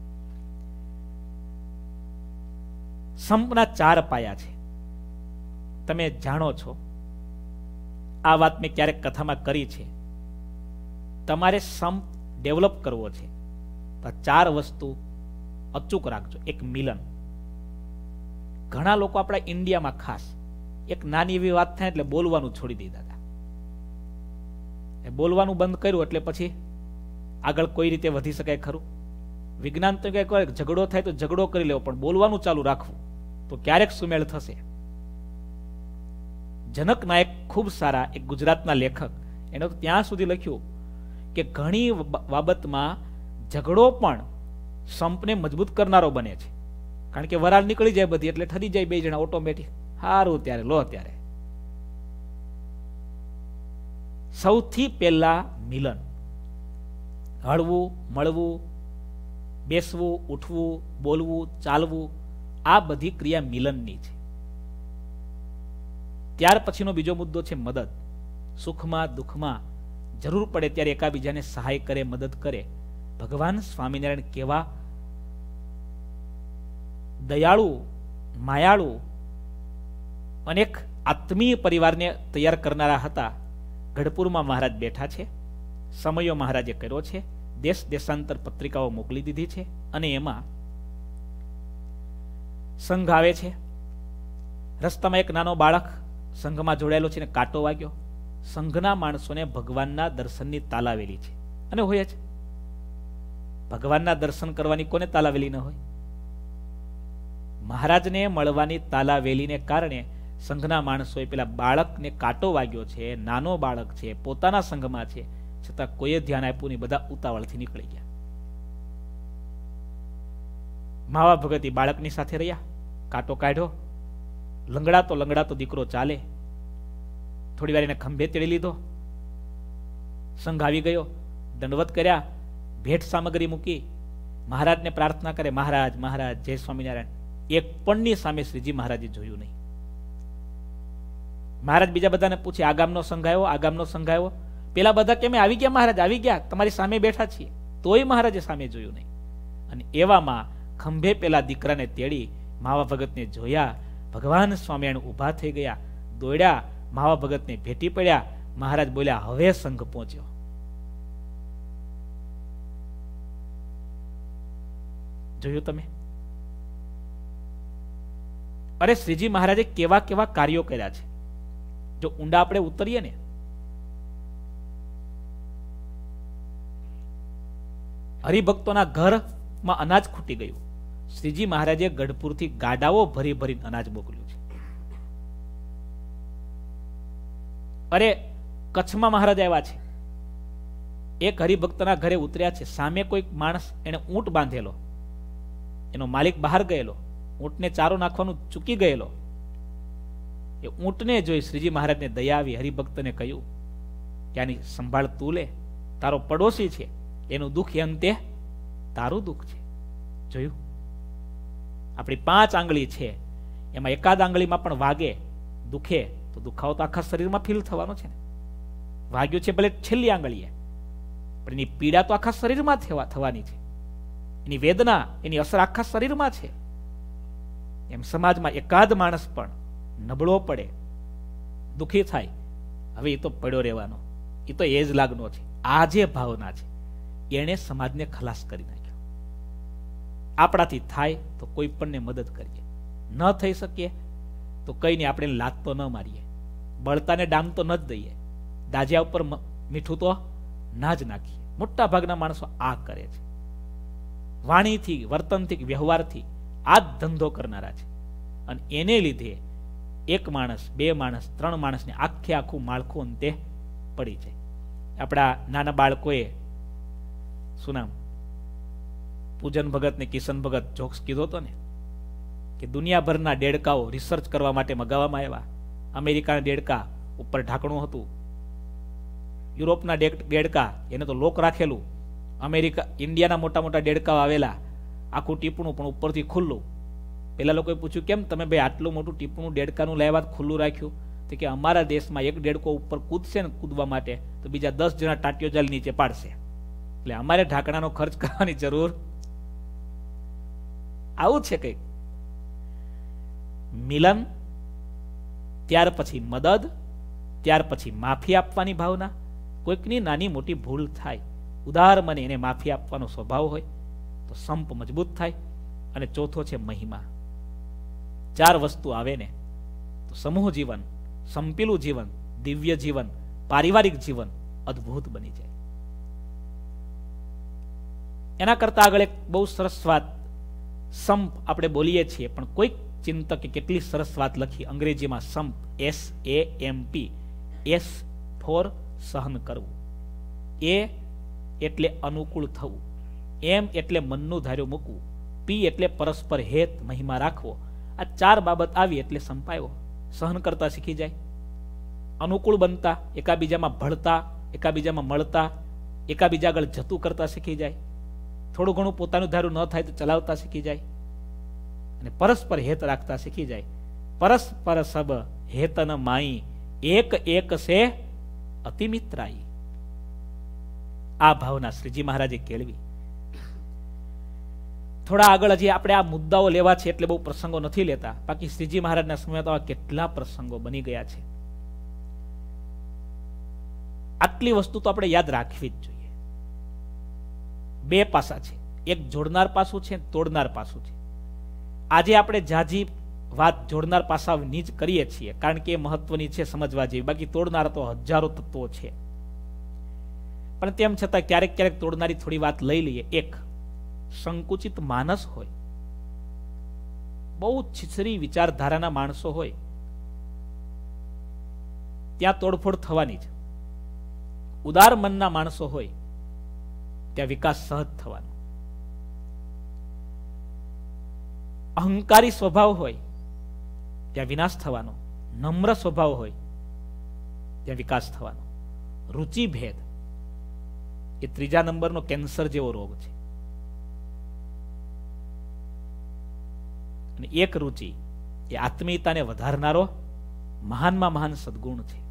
સંપના ચાર પાયા છે, તમે જાણો છો. આ વાત મેં ક્યારેક કથામાં કરી છે. તમારે સંપ ડેવલપ કરવો છે તો ચાર વસ્તુ અચૂક રાખજો. એક મિલન. ઘણા લોકો આપણા ઇન્ડિયામાં ખાસ એક નાની એવી વાત થાય એટલે બોલવાનું છોડી દીધા હતા. બોલવાનું બંધ કર્યું એટલે પછી આગળ કોઈ રીતે વધી શકાય ખરું? વિજ્ઞાન તો કહે ઝઘડો થાય તો ઝઘડો કરી લેવો, પણ બોલવાનું ચાલુ રાખવું તો ક્યારેક સુમેળ થશે. જનક નાયક ખૂબ સારા એક ગુજરાતના લેખક, એને તો ત્યાં સુધી લખ્યું કે ઘણી બાબતમાં ઝઘડો પણ સંપને મજબૂત કરનારો બને છે. કારણ કે વરાળ નીકળી જાય બધી એટલે ઠરી જાય બે જણા ઓટોમેટિક. હારું ત્યારે લો ત્યારે. સૌથી પહેલા મિલન. હળવું, મળવું, બેસવું, ઉઠવું, બોલવું, ચાલવું, આ બધી ક્રિયા મિલનની છે. ત્યાર પછીનો બીજો મુદ્દો છે મદદ. સુખમાં દુઃખમાં જરૂર પડે ત્યારે એકાબીજાને સહાય કરે, મદદ કરે. ભગવાન સ્વામિનારાયણ કેવા દયાળુ, માયાળુ, અનેક આત્મીય પરિવારને તૈયાર કરનારા હતા. ગઢપુરમાં મહારાજ બેઠા છે, સમયો મહારાજે કર્યો છે, દેશ દેશાંતર પત્રિકાઓ મોકલી દીધી છે, અને એમાં સંઘ આવે છે. રસ્તામાં એક નાનો બાળક સંઘમાં જોડાયેલો છે ને કાંટો વાગ્યો. સંઘના માણસોને ભગવાનના દર્શનની તાલાવેલી છે, અને હોય જ. ભગવાનના દર્શન કરવાની કોને તાલાવેલી ન હોય? મહારાજને મળવાની તાલાવેલીને કારણે સંઘના માણસોએ પેલા બાળકને કાંટો વાગ્યો છે, નાનો બાળક છે, પોતાના સંઘમાં છે, છતાં કોઈએ ધ્યાન આપ્યું નહીં. બધા ઉતાવળથી નીકળી ગયા. માવા ભગત બાળકની સાથે રહ્યા, કાંટો કાઢ્યો, લંગડાતો લંગડાતો દીકરો ચાલે. થોડી વાર એને ખંભે તેડી લીધો. સંઘ આવી ગયો, દંડવત કર્યા, ભેટ સામગ્રી મૂકી, મહારાજને પ્રાર્થના કરે, મહારાજ મહારાજ જય સ્વામિનારાયણ. એક પણની સામે શ્રીજી મહારાજે જોયું નહીં. મહારાજ બીજા બધાને પૂછે, આ ગામનો સંઘ આવ્યો, આ ગામનો સંઘ આવ્યો. પેલા બધા કેમ આવી ગયા? મહારાજ આવી ગયા, તમારી સામે બેઠા છીએ. તોય મહારાજે સામે જોયું નહીં. અને એવામાં ખંભે પેલા દીકરાને તેડી માવા ભગતને જોયા. ભગવાન સ્વામિનારાયણ ઉભા થઈ ગયા, દોડ્યા, માવા ભગતને ભેટી પડ્યા. મહારાજ બોલ્યા, હવે સંઘ પહોંચ્યો. જોયું તમે? અરે શ્રીજી મહારાજે કેવા કેવા કાર્યો કર્યા છે. જો ઊંડા આપણે ઉતરીએ ને, હરિભક્તોના ઘરમાં અનાજ ખૂટી ગયું. શ્રીજી મહારાજે ગઢપુરથી ગાડાઓ ભરી ભરીને અનાજ મોકલ્યું છે. અરે કચ્છમાં મહારાજ આવ્યા છે, એક હરિભક્તના ઘરે ઉતર્યા છે. સામે કોઈ માણસ એને ઊંટ બાંધેલો, એનો માલિક બહાર ગયેલો, ઊંટને ચારો નાખવાનું ચૂકી ગયેલો. એ ઊંટને જોઈ શ્રીજી મહારાજને દયા આવી. હરિભક્તને કહ્યું કે આની સંભાળ તું લે, તારો પડોશી છે, એનું દુઃખ એ અંતે તારું દુઃખ છે. જોયું? આપણી પાંચ આંગળી છે, એમાં એકાદ આંગળીમાં પણ વાગે, દુખે તો દુખાવો તો આખા શરીરમાં ફીલ થવાનો છે ને. વાગ્યું છે ભલે છેલ્લી આંગળીએ, પણ એની પીડા તો આખા શરીરમાં થવાની છે. એની વેદના, એની અસર આખા શરીરમાં છે. એમ સમાજમાં એકાદ માણસ પણ નબળો પડે, દુઃખી થાય, હવે એ તો પડ્યો રહેવાનો, એ તો એ જ લાગનો છે. આ જે ભાવના છે એણે સમાજને ખલાસ કરી નાખ્યો. આપણાથી થાય તો કોઈ પણને મદદ કરીએ, ન થઈ શકીએ તો કઈ નહીં, આપણે લાત તો ન મારીએ, બળતાને ડામ તો ન જ દઈએ, દાજિયા ઉપર મીઠું તો ના જ નાખીએ. મોટા ભાગના માણસો આ કરે છે. વાણીથી, વર્તનથી, વ્યવહારથી આ જ ધંધો કરનારા છે. અને એને લીધે એક માણસ, બે માણસ, ત્રણ માણસને આખે આખું માળખું અંતે પડી જાય. આપણા નાના બાળકોએ શું નામ, પૂજન ભગત ને કિશન ભગત જોક્સ કીધો હતો ને કે દુનિયાભરના દેડકાઓ રિસર્ચ કરવા માટે મગાવવામાં આવ્યા. અમેરિકાના દેડકા ઉપર ઢાંકણું હતું, યુરોપના દેડકા એને તો લોક રાખેલું, અમેરિકા ઇન્ડિયાના મોટા મોટા દેડકાઓ આવેલા, આખું ટીપણું પણ ઉપરથી ખુલ્લું. પેલા લોકોએ પૂછ્યું કેમ તમે ભાઈ આટલું મોટું ટીપણું દેડકાનું લાવ્યા ખુલ્લું રાખ્યું? તો કે અમારા દેશમાં એક દેડકો ઉપર કૂદશે ને કૂદવા માટે તો બીજા દસ જણા ટાટીઓ જાલ નીચે પાડશે, એટલે અમારે ઢાંકણાનો ખર્ચ કરવાની જરૂર. આવું છે કઈક મિલન, ત્યાર પછી મદદ, ત્યાર પછી માફી આપવાની ભાવના. કોઈકની નાની મોટી ભૂલ થાય, ઉદાર મને એને માફી આપવાનો સ્વભાવ હોય તો સંપ મજબૂત થાય. અને ચોથો છે મહિમા. ચાર વસ્તુ આવે ને તો સમૂહ જીવન, સંપેલું જીવન, દિવ્ય જીવન, પારિવારિક જીવન અદ્ભુત બની જાય. એના કરતા આગળ એક બહુ સરસ વાત સંપ આપણે બોલીએ છીએ, પણ કોઈક ચિંતકે કેટલી સરસ વાત લખી અંગ્રેજીમાં સંપ, S A M P. S for સહન કરવું, એ એટલે અનુકૂળ થવું, એમ એટલે મનનું ધાર્યું મૂકવું, પી એટલે પરસ્પર હેત મહિમા રાખવો. આ ચાર બાબત આવી એટલે સંપાયો. સહન કરતા શીખી જાય, અનુકૂળ બનતા, એકાબીજામાં ભળતા, એકાબીજામાં મળતા, એકાબીજા આગળ જતું કરતા શીખી જાય, થોડું ઘણું પોતાનું ધારું ન થાય તો ચલાવતા શીખી જાય, અને પરસ્પર હેત રાખતા શીખી જાય. પરસ્પર સબ હેતન માઈ, એક એક સે અતિ મિત્રાઈ. આ ભાવના શ્રીજી મહારાજે કેળવી. થોડા આગળ હજી આપણે આ મુદ્દાઓ લેવા છે એટલે બહુ પ્રસંગો નથી લેતા, બાકી શ્રીજી મહારાજના સમયમાં તો કેટલા પ્રસંગો બની ગયા છે. આટલી વસ્તુ તો આપણે યાદ રાખવી જ જોઈએ. બે પાસા છે, એક જોડનાર પાસું છે, તોડનાર પાસું છે. આજે આપણે જાજી વાત જોડનાર પાસાની જ કરીએ છીએ કારણ કે એ મહત્વની છે, સમજવા જેવી. બાકી તોડનાર તો હજારો તત્વો છે, પણ તેમ છતાં ક્યારેક ક્યારેક તોડનારી થોડી વાત લઈ લઈએ. એક સંકુચિત માનસ હોય, બહુ છીછરી વિચારધારાના માણસો હોય, ત્યાં તોડફોડ થવાની જ. ઉદાર મનના માણસો હોય ત્યાં વિકાસ સહજ થવાનો. અહંકારી સ્વભાવ હોય ત્યાં વિનાશ થવાનો. નમ્ર સ્વભાવ હોય ત્યાં વિકાસ થવાનો. રુચિ ભેદ એ ત્રીજા નંબરનો કેન્સર જેવો રોગ છે. અને એક રુચિ એ આત્મીયતાને વધારનારો મહાનમાં મહાન સદગુણ છે.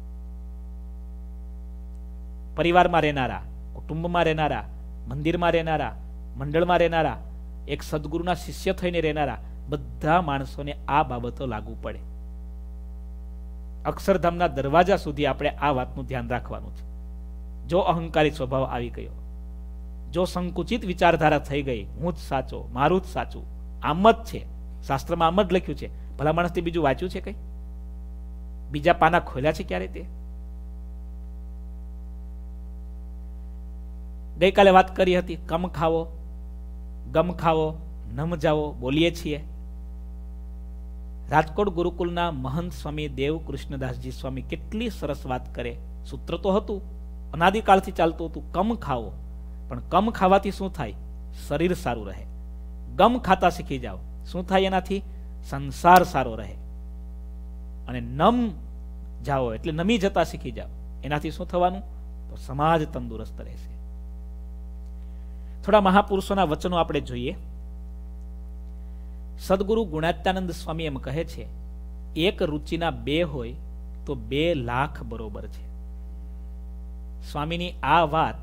પરિવારમાં રહેનારા, કુટુંબમાં રહેનારા, મંદિરમાં રહેનારા, મંડળમાં રહેનારા, એક સદગુરુના શિષ્ય થઈને રહેનારા બધા માણસોને આ બાબતો લાગુ પડે. અક્ષરધામના દરવાજા સુધી આપણે આ વાતનું ધ્યાન રાખવાનું છે. જો અહંકારી સ્વભાવ આવી ગયો, જો સંકુચિત વિચારધારા થઈ ગઈ, હું જ સાચો, મારું જ સાચું, આમ જ છે, શાસ્ત્રમાં આમ જ લખ્યું છે, ભલા માણસથી બીજું વાંચ્યું છે કઈ? બીજા પાના ખોલ્યા છે ક્યારે? તે ગઈકાલે વાત કરી હતી, કમ ખાવો, ગમ ખાવો, નમ જાવો બોલીએ છીએ. રાજકોટ ગુરુકુલના મહંત સ્વામી દેવ કૃષ્ણદાસજી સ્વામી કેટલી સરસ વાત કરે. સૂત્ર તો હતું, અનાદિકાળથી ચાલતું હતું, કમ ખાવો. પણ કમ ખાવાથી શું થાય? શરીર સારું રહે. ગમ ખાતા શીખી જાઓ, શું થાય એનાથી? સંસાર સારો રહે. અને નમ જાઓ એટલે નમી જતા શીખી જાઓ, એનાથી શું થવાનું? તો સમાજ તંદુરસ્ત રહેશે. થોડા મહાપુરુષોના વચનો આપણે જોઈએ. સદગુરુ ગુણાત્યાનંદ સ્વામી એમ કહે છે, એક રુચિના બે હોય તો બે લાખ બરોબર છે. સ્વામીની આ વાત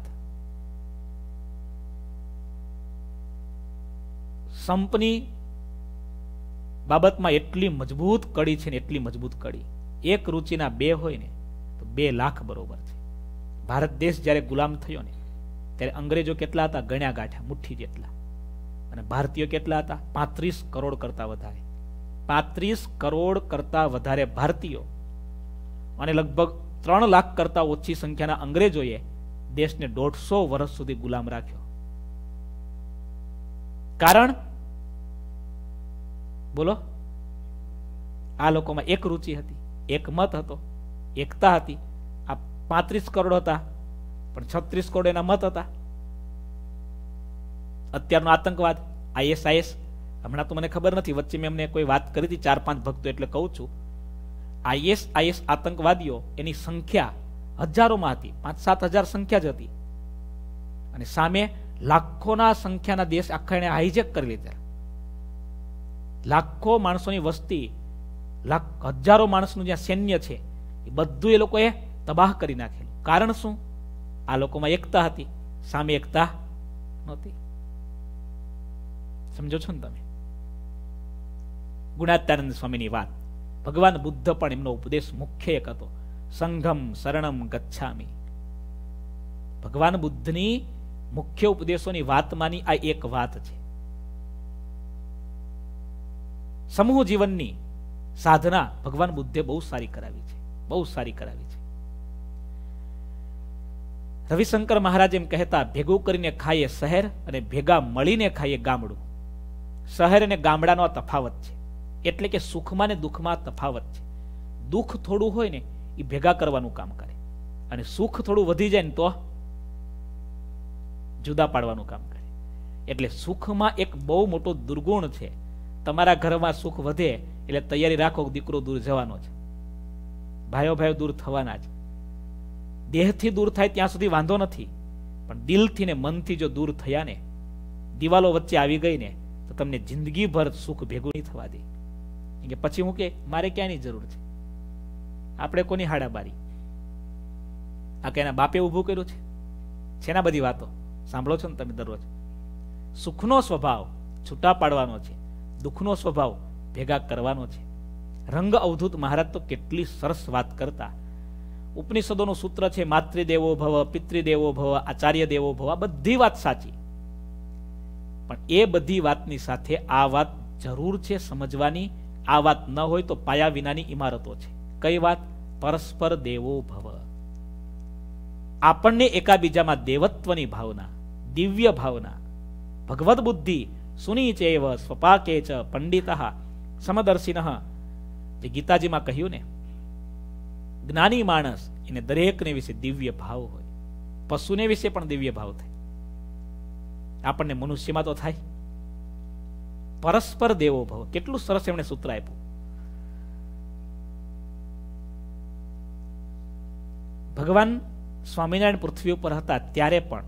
સંપની બાબતમાં એટલી મજબૂત કડી છે ને એટલી મજબૂત કડી. એક રૂચિના બે હોય ને તો બે લાખ બરોબર છે. ભારત દેશ જ્યારે ગુલામ થયો ને ત્યારે અંગ્રેજો કેટલા હતા? ગણ્યા ગાંઠ્યા, મુઠ્ઠી જેટલા. અને ભારતીયો કેટલા હતા? પાંત્રીસ કરોડ કરતા વધારે. પાંત્રીસ કરોડ કરતા વધારે ભારતીયો અને લગભગ ત્રણ લાખ કરતા ઓછી સંખ્યાના અંગ્રેજોએ દેશને દોઢસો વર્ષ સુધી ગુલામ રાખ્યો. કારણ બોલો, આ લોકોમાં એક રૂચિ હતી, એક મત હતો, એકતા હતી. આ પાંત્રીસ કરોડ હતા પણ છત્રીસ કરોડ એના મત હતા. અત્યારનો આતંકવાદ આઈએસઆઈએસ, હમણાં તો મને ખબર નથી, વચ્ચે મેં એમને કોઈ વાત કરી હતી ચાર પાંચ ભક્તો, એટલે કહું છું. આઈએસઆઈએસ આતંકવાદીઓ એની સંખ્યા હજારોમાં હતી, પાંચ સાત હજાર સંખ્યા જ હતી. અને સામે લાખોના સંખ્યાના દેશ આખા એને હાઈજેક કરી લીધા. લાખો માણસોની વસ્તી, લાખ હજારો માણસનું જ્યાં સૈન્ય છે એ બધું એ લોકોએ તબાહ કરી નાખેલું. કારણ શું? આ લોકોમાં એકતા હતી, સામે એકતા નહોતી. સમજો છો ને તમે? ગુણાત્યાનંદ સ્વામીની વાત, ભગવાન બુદ્ધ પણ એમનો ઉપદેશ મુખ્ય એક હતો, સંઘમ શરણમ ગચ્છામિ. ભગવાન બુદ્ધની મુખ્ય ઉપદેશોની વાતમાંની આ એક વાત છે. સમૂહ જીવનની સાધના ભગવાન બુદ્ધે બહુ સારી કરાવી છે, બહુ સારી કરાવી છે. રવિશંકર મહારાજ એમ કહેતા, ભેગું કરીને ખાઈએ શહેર અને ભેગા મળીને ખાઈએ ગામડું. શહેર અને ગામડાનો તફાવત છે, એટલે કે સુખમાં ને દુઃખમાં તફાવત છે. દુઃખ થોડું હોય ને એ ભેગા કરવાનું કામ કરે, અને સુખ થોડું વધી જાય ને તો જુદા પાડવાનું કામ કરે. એટલે સુખમાં એક બહુ મોટો દુર્ગુણ છે. તમારા ઘરમાં સુખ વધે એટલે તૈયારી રાખો, દીકરો દૂર જવાનો છે, ભાઈઓ ભાઈઓ દૂર થવાના છે. દેહથી દૂર થાય ત્યાં સુધી વાંધો નથી, પણ દિલથી ને મનથી જો દૂર થયા ને, દિવાલો વચ્ચે આવી ગઈ ને, તો તમને જિંદગીભર સુખ ભેગું નહીં થવા દે. કે પછી હું કે મારે ક્યાંની જરૂર છે? આપણે કોની હાડાબારી? આ કે એના બાપે ઉભું કર્યું છે? છેના બધી વાતો સાંભળો છો ને તમે દરરોજ. સુખનો સ્વભાવ છૂટા પાડવાનો છે, દુઃખનો સ્વભાવ ભેગા કરવાનો છે. રંગ અવધૂત મહારાજ તો કેટલી સરસ વાત કરતા. ઉપનિષદોનું સૂત્ર છે, માતૃદેવો ભવ, પિતૃદેવો ભવ, આચાર્ય દેવો ભવ. આ બધી વાત સાચી, પણ એ બધી વાતની સાથે આ વાત જરૂર છે સમજવાની. આ વાત ન હોય તો પાયા વિનાની ઇમારતો છે. કઈ વાત? પરસ્પર દેવો ભવ. આપણને એકાબીજામાં દેવત્વની ભાવના, દિવ્ય ભાવના, ભગવદ બુદ્ધિ સુનીચેવ સ્વપાકે ચ પંડિતઃ સમદર્શિનઃ. જે ગીતાજીમાં કહ્યું ને, જ્ઞાની માણસ એને દરેકને વિશે દિવ્ય ભાવ હોય. પશુને વિશે પણ દિવ્ય ભાવ થાય, આપણને મનુષ્યમાં તો થાય. પરસ્પર દેવો ભવ, કેટલું સરસ એમણે સૂત્ર આપ્યું. ભગવાન સ્વામિનારાયણ પૃથ્વી ઉપર હતા ત્યારે પણ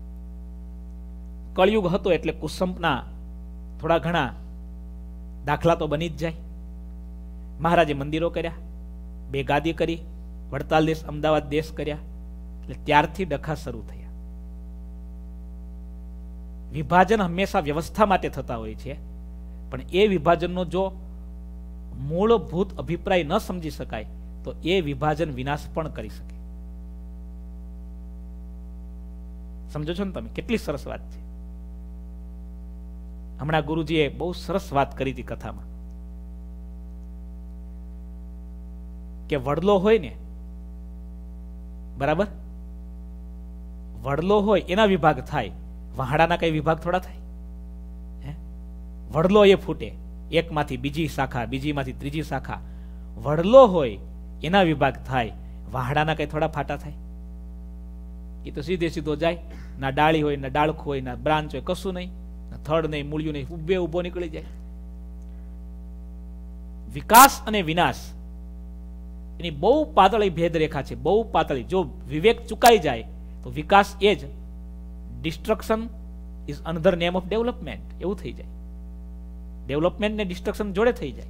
કળયુગ હતો, એટલે કુસંપના થોડા ઘણા દાખલા તો બની જ જાય. મહારાજે મંદિરો કર્યા, બે ગાદી કરી, વડતાલ દેશ અમદાવાદ દેશ કર્યા, એટલે ત્યારથી ડખા શરૂ થયા. વિભાજન હંમેશા વ્યવસ્થા માટે થતા હોય છે, પણ એ વિભાજનનો જો મૂળભૂત અભિપ્રાય ન સમજી શકાય તો એ વિભાજન વિનાશ પણ કરી શકે. સમજો છો ને તમે? કેટલી સરસ વાત છે. હમણાં ગુરુજીએ બહુ સરસ વાત કરી હતી કથામાં, કે વડલો હોય ને, બરાબર, વડલો હોય એના વિભાગ થાય, વાહડાના કઈ વિભાગ થોડા થાય? વડલો એ ફૂટે, એકમાંથી બીજી શાખા, બીજીમાંથી ત્રીજી શાખા. વડલો હોય એના વિભાગ થાય, વાહડાના કઈ થોડા ફાટા થાય? એ તો સીધે સીધો જાય. ના ડાળી હોય, ના ડાળખું હોય, ના બ્રાન્ચ હોય, કશું નહીં, ના થડ નહીં, મૂળિયું નહીં, ઉભે ઉભો નીકળી જાય. વિકાસ અને વિનાશ એની બહુ પાતળી ભેદ રેખા છે, બહુ પાતળી. જો વિવેક ચુકાઈ જાય તો વિકાસ એ જ destruction is another name of development એવું થઈ જાય. ડેવલપમેન્ટ ને ડિસ્ટ્રક્શન જોડે થઈ જાય.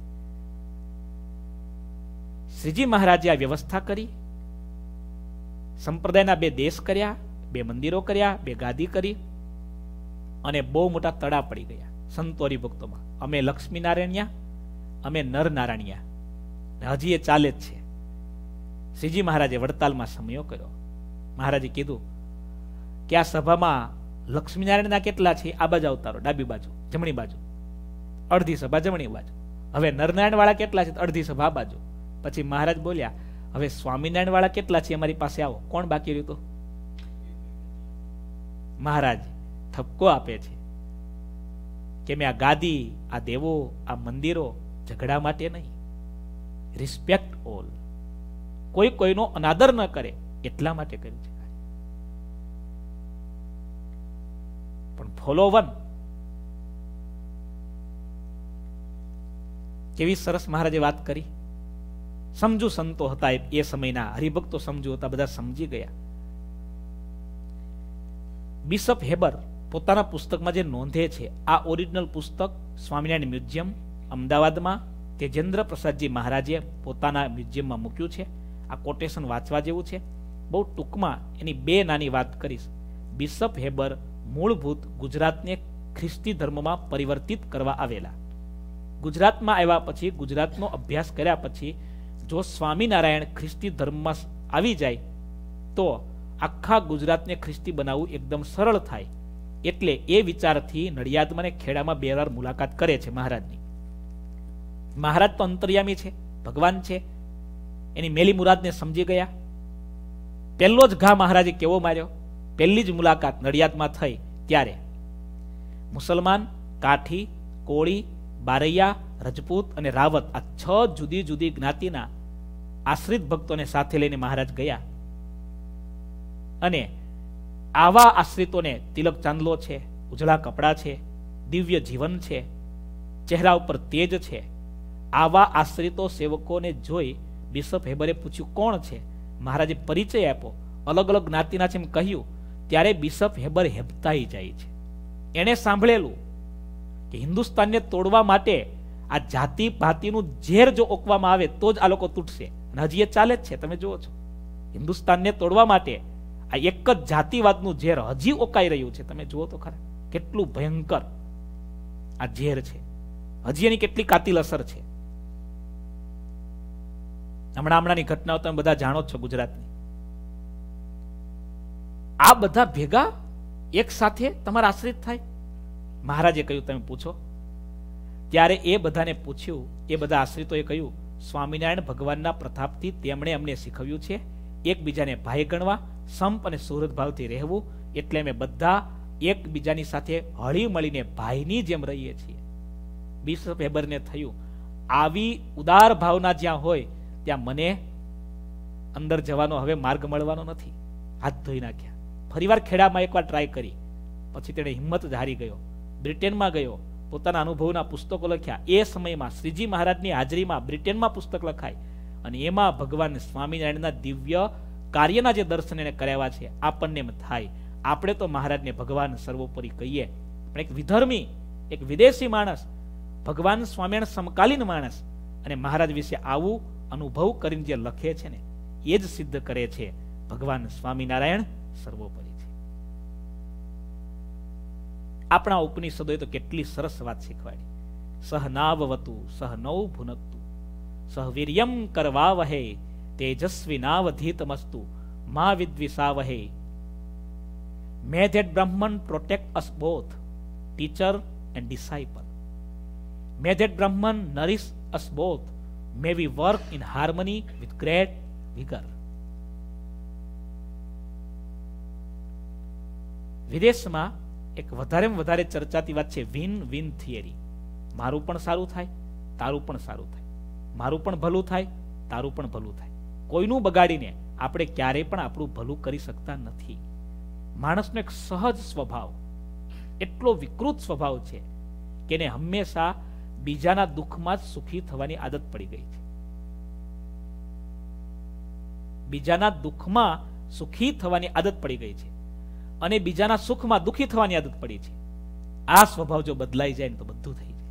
શ્રીજી મહારાજે આ વ્યવસ્થા કરી, સંપ્રદાયના બે દેશ કર્યા, બે મંદિરો કર્યા, બે ગાદી કરી, અને બહુ મોટા તડા પડી ગયા સંતો હરિભક્તોમાં. અમે લક્ષ્મીનારાયણ્યા અમે નર નારાયણિયા, હજી એ ચાલે જ છે. શ્રીજી મહારાજે વડતાલમાં સમયો કર્યો. મહારાજે કીધું કે આ સભામાં લક્ષ્મીનારાયણના કેટલા છે? આ બાજુ અવતારો, ડાબી બાજુ, જમણી બાજુ, અડધી સભા જમણી બાજુ. હવે નરનારાયણ વાળા કેટલા છે? અડધી સભા આ બાજુ. પછી મહારાજ બોલ્યા, હવે સ્વામિનારાયણ વાળા કેટલા છે? અમારી પાસે આવો. કોણ બાકી રહ્યું? તો મહારાજ ઠપકો આપે છે કે મેં આ ગાદી, આ દેવો, આ મંદિરો ઝઘડા માટે નહીં, રિસ્પેક્ટ ઓલ, કોઈ કોઈનો અનાદર ન કરે એટલા માટે કર્યું છે. પણ ફોલો વન કેવી સરસ મહારાજે વાત કરી. સમજુ સંતો હતા એ સમયના, હરિભક્તો સમજુ હતા, બધા સમજી ગયા. બિશપ હેબર પોતાના પુસ્તકમાં જે નોંધે છે, આ ઓરિજિનલ પુસ્તક સ્વામિનારાયણ મ્યુઝિયમ અમદાવાદમાં તેજેન્દ્ર પ્રસાદજી મહારાજે પોતાના મ્યુઝિયમમાં મૂક્યું છે. આ કોટેશન વાંચવા જેવું છે. બહુ ટૂંકમાં એની બે નાની વાત કરીશ. બિશપ હેબર મૂળભૂત ગુજરાતને ખ્રિસ્તી ધર્મમાં પરિવર્તિત કરવા આવેલા. ગુજરાતમાં આવ્યા પછી, ગુજરાતનો અભ્યાસ કર્યા પછી જો સ્વામિનારાયણ ખ્રિસ્તી ધર્મમાં આવી જાય તો આખા ગુજરાતને ખ્રિસ્તી બનાવવું એકદમ સરળ થાય. એટલે એ વિચારથી નડિયાદમાં ને ખેડામાં બે વાર મુલાકાત કરે છે મહારાજની. મહારાજ તો અંતર્યામી છે, ભગવાન છે, એની મેલી મુરાદને સમજી ગયા. પહેલો જ ઘા મહારાજે કેવો માર્યો? પહેલી જ મુલાકાત નડિયાદમાં થઈ ત્યારે મુસલમાન, કાઠી, કોળી, બારૈયા, રજપૂત અને રાવત, આ છ જુદી જુદી જ્ઞાતિના આશ્રિત ભક્તોને સાથે લઈને મહારાજ ગયા. અને આવા આશ્રિતોને તિલક ચાંદલો છે, ઉજળા કપડા છે, દિવ્ય જીવન છે, ચહેરા ઉપર તેજ છે. આવા આશ્રિતો સેવકોને જોઈ બિશપ હેબરે પૂછ્યું કોણ છે? મહારાજે પરિચય આપ્યો, અલગ અલગ જ્ઞાતિના છે એમ કહ્યું. ત્યારે બિશપ હેબર હેબતાઈ જાય છે. એણે સાંભળેલું કે હિન્દુસ્તાનને તોડવા માટે આ જાતિ ભાતિનું ઝેર જો ઓકવામાં આવે તો જ આ લોકો તૂટશે. અને હજી એ ચાલે જ છે, તમે જુઓ છો. હિન્દુસ્તાનને તોડવા માટે આ એક જ જાતિવાદનું ઝેર હજી ઓકાઈ રહ્યું છે. તમે જુઓ તો ખરા કેટલું ભયંકર આ ઝેર છે. હજી એની કેટલી કાતિલ અસર છે. હમણાં હમણાંની ઘટનાઓ તમે બધા જાણો છો ગુજરાતની. આ બધા ભેગા એક સાથે તમારા આશ્રિત થાય? મહારાજે કહ્યું તમે પૂછો. ત્યારે એ બધાને પૂછ્યું, એ બધા આશ્રિતોએ કહ્યું સ્વામિનારાયણ ભગવાનના પ્રતાપથી તેમણે અમને શીખવ્યું છે એકબીજાને ભાઈ ગણવા, સંપ અને સુહૃદ ભાવથી રહેવું. એટલે અમે બધા એકબીજાની સાથે હળી મળીને ભાઈની જેમ રહીએ છીએ. બિશપ હેબરને થયું આવી ઉદાર ભાવના જ્યાં હોય ત્યાં મને અંદર જવાનો હવે માર્ગ મળવાનો નથી. હાથ ધોઈ નાખ્યા. ફરીવાર ખેડામાં એકવાર ટ્રાય કરી, પછી તેણે હિંમત જ હારી ગયો. બ્રિટેનમાં ગયો, પોતાના અનુભવના પુસ્તકો લખ્યા. એ સમયમાં શ્રીજી મહારાજની હાજરીમાં બ્રિટેનમાં પુસ્તક લખાય અને એમાં ભગવાન સ્વામિનારાયણના દિવ્ય કાર્યના જે દર્શન એને કરાવ્યા છે આપણને એમ થાય આપણે તો મહારાજને ભગવાન સર્વોપરી કહીએ, પણ એક વિધર્મી, એક વિદેશી માણસ, ભગવાન સ્વામિનારાયણ સમકાલીન માણસ અને મહારાજ વિશે આવું અનુભવ કરીને જે લખે છે ને એ જ સિદ્ધ કરે છે ભગવાન સ્વામિનારાયણ સર્વોપરી છે. આપણા ઉપનિષદોએ તો કેટલી સરસ વાત શીખવાડી. સહનાવવતુ સહનૌ ભુનક્તુ સહવીર્યમ કરવાવહે તેજસ્વી નાવધીતમસ્તુ મા વિદ્વિષાવહે. May that Brahman protect us both, teacher and disciple. May that Brahman nourish us both. May we work in harmony with great vigor. વિદેશમાં એક વધારે વધારે ચર્ચાતી વાત છે વિન વિન થિયરી. મારું પણ સારું થાય, તારું પણ સારું થાય, મારું પણ ભલું થાય, તારું પણ ભલું થાય. કોઈનું બગાડીને આપણે ક્યારેય પણ આપણું ભલું કરી શકતા નથી. માણસનો એક સહજ સ્વભાવ, એટલો વિકૃત સ્વભાવ છે કે એને હંમેશા બીજાના દુઃખમાં જ સુખી થવાની આદત પડી ગઈ છે. બીજાના દુઃખમાં સુખી થવાની આદત પડી ગઈ છે અને બીજાના સુખમાં દુઃખી થવાની આદત પડી છે. આ સ્વભાવ જો બદલાઈ જાય ને તો બધું થઈ જાય.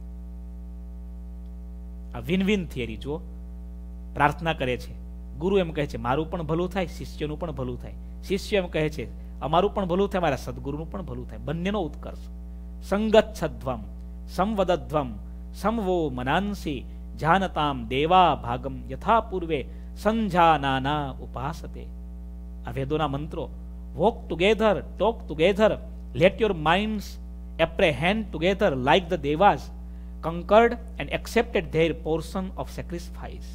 આ વિન વિન થિયરી જુઓ. પ્રાર્થના કરે છે, ગુરુ એમ કહે છે મારું પણ ભલું થાય, શિષ્યનું પણ ભલું થાય. શિષ્ય એમ કહે છે અમારું પણ ભલું થાય, મારા સદગુરુનું પણ ભલું થાય. બંનેનો ઉત્કર્ષ. સંગચ્છધ્વમ સંવદધ્વમ સમવો મનાંસી જાનતામ દેવા ભાગમ યથા પૂર્વે સંજાનાના ઉપાસતે. આ વેદોના મંત્રો. Walk together, talk together, let your minds apprehend together like the devas conquered and accepted their portion of sacrifice.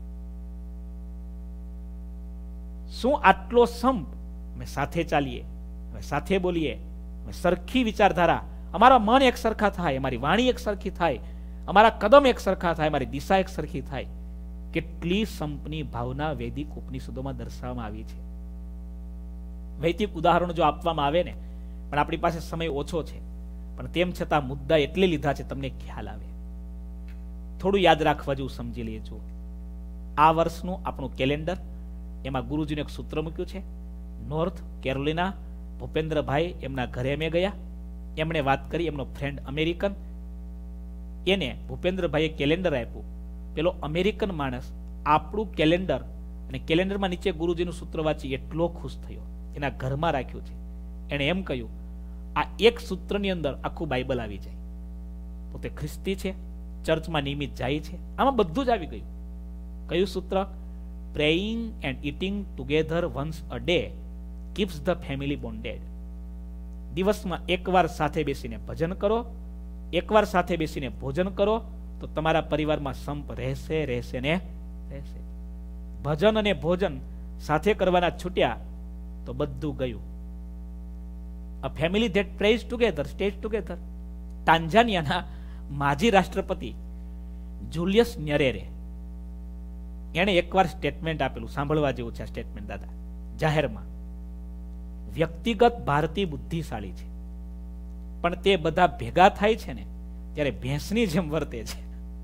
શું આટલો સંપ? અમે સાથે ચાલીએ, અમે સાથે બોલીએ, અમે સરખી વિચારધારા, અમારા મન એક સરખા થાય, અમારી વાણી એક સરખી થાય, અમારા કદમ એક સરખા થાય, અમારી દિશા એક સરખી થાય. કેટલી સંપની ભાવના વૈદિક ઉપનિષદોમાં દર્શાવવામાં આવી છે. વૈદિક ઉદાહરણો જો આપવામાં આવે ને, પણ આપણી પાસે સમય ઓછો છે, પણ તેમ છતાં મુદ્દા એટલે લીધા છે તમને ખ્યાલ આવે. થોડું યાદ રાખવા જેવું સમજી લેજો. આ વર્ષનું આપણું કેલેન્ડર, એમાં ગુરુજીનું એક સૂત્ર મૂક્યું છે. નોર્થ કેરોલિના ભૂપેન્દ્રભાઈ એમના ઘરે અમે ગયા, એમણે વાત કરી, એમનો ફ્રેન્ડ અમેરિકન, એને ભૂપેન્દ્રભાઈએ કેલેન્ડર આપ્યું. પેલો અમેરિકન માણસ આપણું કેલેન્ડર અને કેલેન્ડરમાં નીચે ગુરુજીનું સૂત્ર વાંચી એટલો ખુશ થયો, એના ઘરમાં રાખ્યું છે. એણે એમ કહ્યું, આ એક સૂત્રની અંદર આખું બાઇબલ આવી જાય. પોતે ખ્રિસ્તી છે, ચર્ચમાં નિયમિત જાય છે, આમાં બધું જ આવી ગયું. કયું સૂત્ર? Praying and eating together once a day keeps the family bonded. દિવસમાં એકવાર સાથે બેસીને ભજન કરો, એકવાર સાથે બેસીને ભોજન કરો, તો તમારા પરિવારમાં સંપ રહેશે રહેશે ને રહેશે. ભજન અને ભોજન સાથે કરવાના છૂટ્યા તો બધું ગયું. A family that prays together stays together. ટાન્ઝાનિયાના માજી રાષ્ટ્રપતિ જુલિયસ ન્યરેરે એણે એકવાર સ્ટેટમેન્ટ આપેલું, સાંભળવા જેવું છે આ સ્ટેટમેન્ટ દાદા. જાહેરમાં, વ્યક્તિગત ભારતીય બુદ્ધિશાળી છે, પણ તે બધા ભેગા થાય છે ને ત્યારે ભેંસની જેમ વર્તે છે.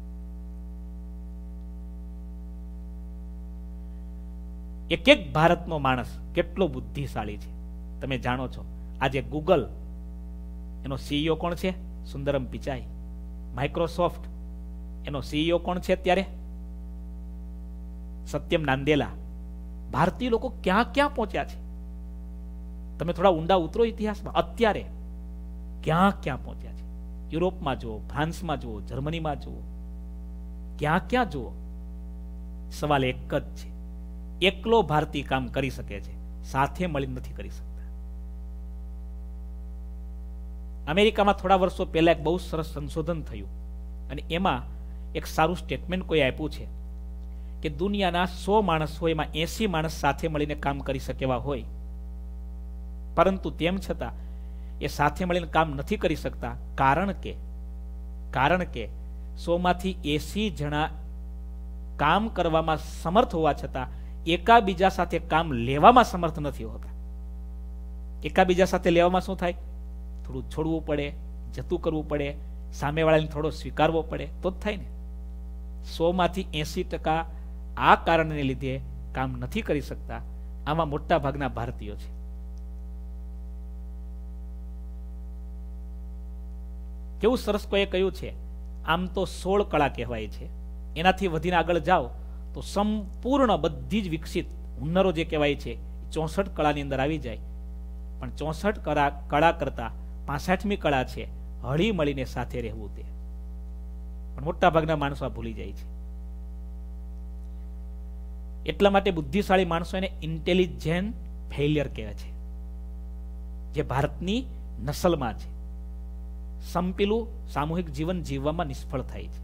એક એક ભારતનો માણસ કેટલો બુદ્ધિશાળી છે તમે જાણો છો. આજે ગૂગલ એનો સીઈઓ કોણ છે? સુંદરમ પિચાઈ. માઇક્રોસોફ્ટ એનો સીઈઓ કોણ છે અત્યારે? સત્યમ નાંદેલા. ભારતીય લોકો ક્યાં ક્યાં પહોંચ્યા છે? તમે થોડા ઊંડા ઉતરો ઇતિહાસમાં. અત્યારે ક્યાં ક્યાં પહોંચ્યા છે? યુરોપમાં જુઓ, ફ્રાન્સમાં જુઓ, જર્મનીમાં જુઓ, ક્યાં ક્યાં જુઓ. સવાલ એક જ છે, એકલો ભારતીય કામ કરી શકે છે, સાથે મળી નથી કરી શકતા. અમેરિકામાં થોડા વર્ષો પહેલા એક બહુ સરસ સંશોધન થયું અને એમાં એક સારું સ્ટેટમેન્ટ કોઈ આપ્યું છે કે દુનિયાના સો માણસ હોય એમાં એસી માણસ સાથે મળીને કામ કરી શકે એવા હોય, પરંતુ તેમ છતાં એ સાથે મળીને કામ નથી કરી શકતા. કારણ કે કારણ કે સો માંથી એસી જણા કામ કરવામાં સમર્થ હોવા છતાં એકાબીજા સાથે કામ લેવામાં સમર્થ નથી હોતા. એકાબીજા સાથે લેવામાં શું થાય? થોડું છોડવું પડે, જતું કરવું પડે, સામેવાળાને થોડો સ્વીકારવો પડે તો જ થાય ને. સો માંથી એસી ટકા આ કારણને લીધે કામ નથી કરી શકતા. આમાં મોટા ભાગના ભારતીયો છે. કેવું સરસ કોઈએ કહ્યું છે, આમ તો સોળ કળા કહેવાય છે, એનાથી વધીને આગળ જાઓ તો સંપૂર્ણ બધી જ વિકસિત હુનરો જે કહેવાય છે ચોસઠ કળાની અંદર આવી જાય. પણ ચોસઠ કળા કળા કરતા પાસઠમી કળા છે હળી મળીને સાથે રહેવું. તે પણ મોટા ભાગના માણસો આ ભૂલી જાય છે. એટલા માટે બુદ્ધિશાળી માણસો એને ઇન્ટેલિજન્ટ ફેલિયર કહે છે, જે ભારતની નસલમાં છે. સંપીલું સામૂહિક જીવન જીવવામાં નિષ્ફળ થાય છે.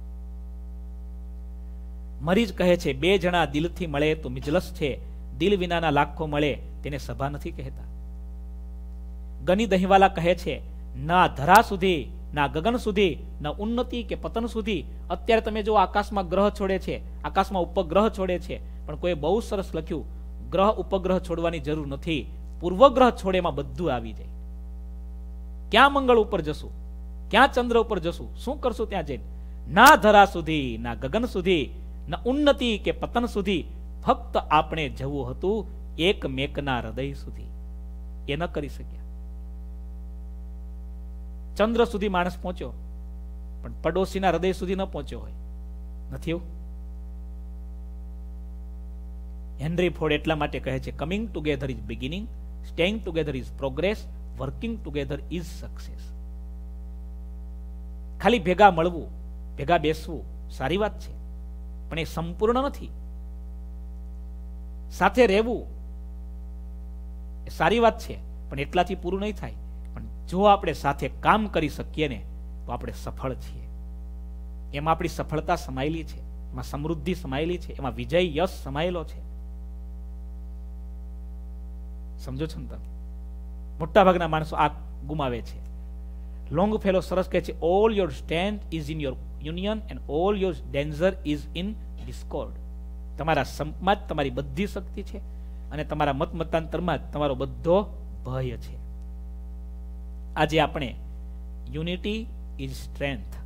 મરીજ કહે છે, બે જણા દિલથી મળે તો મિજલસ છે, દિલ વિનાના લાખો મળે તેને સભા નથી કહેતા. ગની દહીંવાલા કહે છે, ના ધરા સુધી, ના ગગન સુધી, ના ઉન્નતિ કે પતન સુધી. અત્યારે તમે જો આકાશમાં ગ્રહ છોડે છે, આકાશમાં ઉપગ્રહ છોડે છે, પણ કોઈ બહુ સરસ લખ્યું, ગ્રહ ઉપગ્રહ છોડવાની જરૂર નથી, પૂર્વગ્રહ છોડે એમાં બધું આવી જાય. ક્યાં મંગળ ઉપર જશું, ક્યાં ચંદ્ર ઉપર જશું, શું કરશું ત્યાં જઈને? ના ધરા સુધી, ના ગગન સુધી, ના ઉન્નતિ કે પતન સુધી, ફક્ત આપણે જવું હતું એક મેકના હૃદય સુધી. એ ન કરી શક્યા. ચંદ્ર સુધી માણસ પહોંચ્યો, પણ પડોશીના હૃદય સુધી ન પહોંચ્યો હોય. નથી એવું? હેનરી ફોર્ડ એટલા માટે કહે છે, coming together is beginning, staying together is progress, working together is success. ખાલી ભેગા મળવું, ભેગા બેસવું, સારી વાત છે, પણ એ સંપૂર્ણ નથી. સાથે રહેવું એ સારી વાત છે, પણ એટલાથી પૂરું નહીં થાય. પણ જો આપણે સાથે કામ કરી શકીએ ને તો આપણે સફળ છીએ. એમાં આપણી સફળતા સમાયેલી છે, એમાં સમૃદ્ધિ સમાયેલી છે, એમાં વિજય યશ સમાયેલો છે. સમજો છો ને તમે? મોટા ભાગના માણસો આ ગુમાવે છે. લોંગફેલો સરસ કહે છે, all your stand is in your union and all your danger is in discord. તમારા સંપમાં જ તમારી બધી શક્તિ છે અને તમારા મત મતાંતરમાં જ તમારો બધો ભય છે. આજે આપણે યુનિટી ઇઝ સ્ટ્રેન્થ,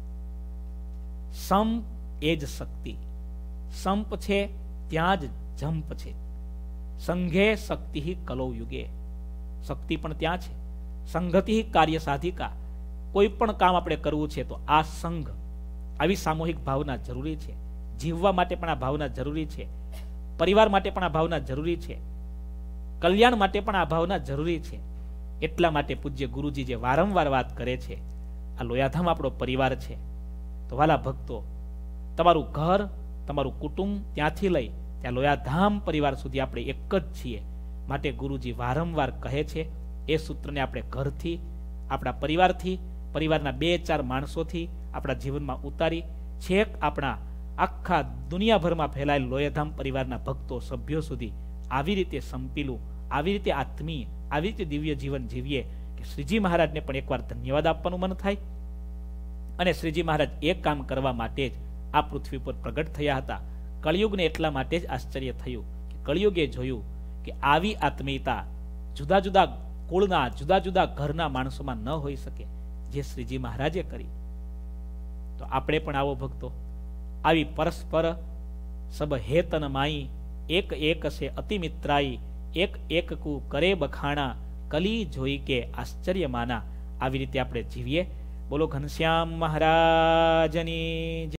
સંપ એ જ શક્તિ. સંપ છે ત્યાં જ જંપ છે. સંઘે શક્તિ કલૌ યુગે. શક્તિ પણ ત્યાં છે. સંગતિ કાર્ય સાધિકા. કોઈ પણ કામ આપણે કરવું છે તો આ સંઘ, આવી સામૂહિક ભાવના જરૂરી છે. જીવવા માટે પણ આ ભાવના જરૂરી છે. પરિવાર માટે પણ આ ભાવના જરૂરી છે. કલ્યાણ માટે પણ આ ભાવના જરૂરી છે. એટલા માટે પૂજ્ય ગુરુજી જે વારંવાર વાત કરે છે, આ લોયાધામ આપણો પરિવાર છે. તો વાલા ભક્તો, તમારું ઘર, તમારું કુટુંબ ત્યાંથી લઈ ત્યાં લોયાધામ પરિવાર સુધી આપણે એક જ છીએ. માટે ગુરુજી વારંવાર કહે છે એ સૂત્રને આપણે ઘરથી, આપણા પરિવારથી, પરિવારના બે ચાર માણસોથી આપણા જીવનમાં ઉતારી છેક આપણા આખા દુનિયાભરમાં ફેલાયેલ લોયાધામ પરિવારના ભક્તો સભ્યો સુધી આવી રીતે સંપીલું, આવી રીતે આત્મીય, આવી રીતે દિવ્ય જીવન જીવીએ કે શ્રીજી મહારાજને પણ એકવાર ધન્યવાદ આપવાનું મન થાય. અને શ્રીજી મહારાજ એક કામ કરવા માટે જ આ પૃથ્વી પર પ્રગટ થયા હતા. કળિયુગને એટલા માટે જ આશ્ચર્ય થયું કે કળિયુગે જોયું કે આવી આત્મીયતા જુદા જુદા કુળના, જુદા જુદા ઘરના માણસોમાં ન હોઈ શકે જે શ્રીજી મહારાજે કરી. તો આપણે પણ આવો ભક્તો, આવી પરસ્પર સબ હેતન માઈ, એક એક સે અતિ મિત્રાઈ, એક એક કુ કરે બખાણા, કલી જોઈ કે આશ્ચર્ય માના. આવી રીતે આપણે જીવીએ. બોલો ઘનશ્યામ મહારાજની.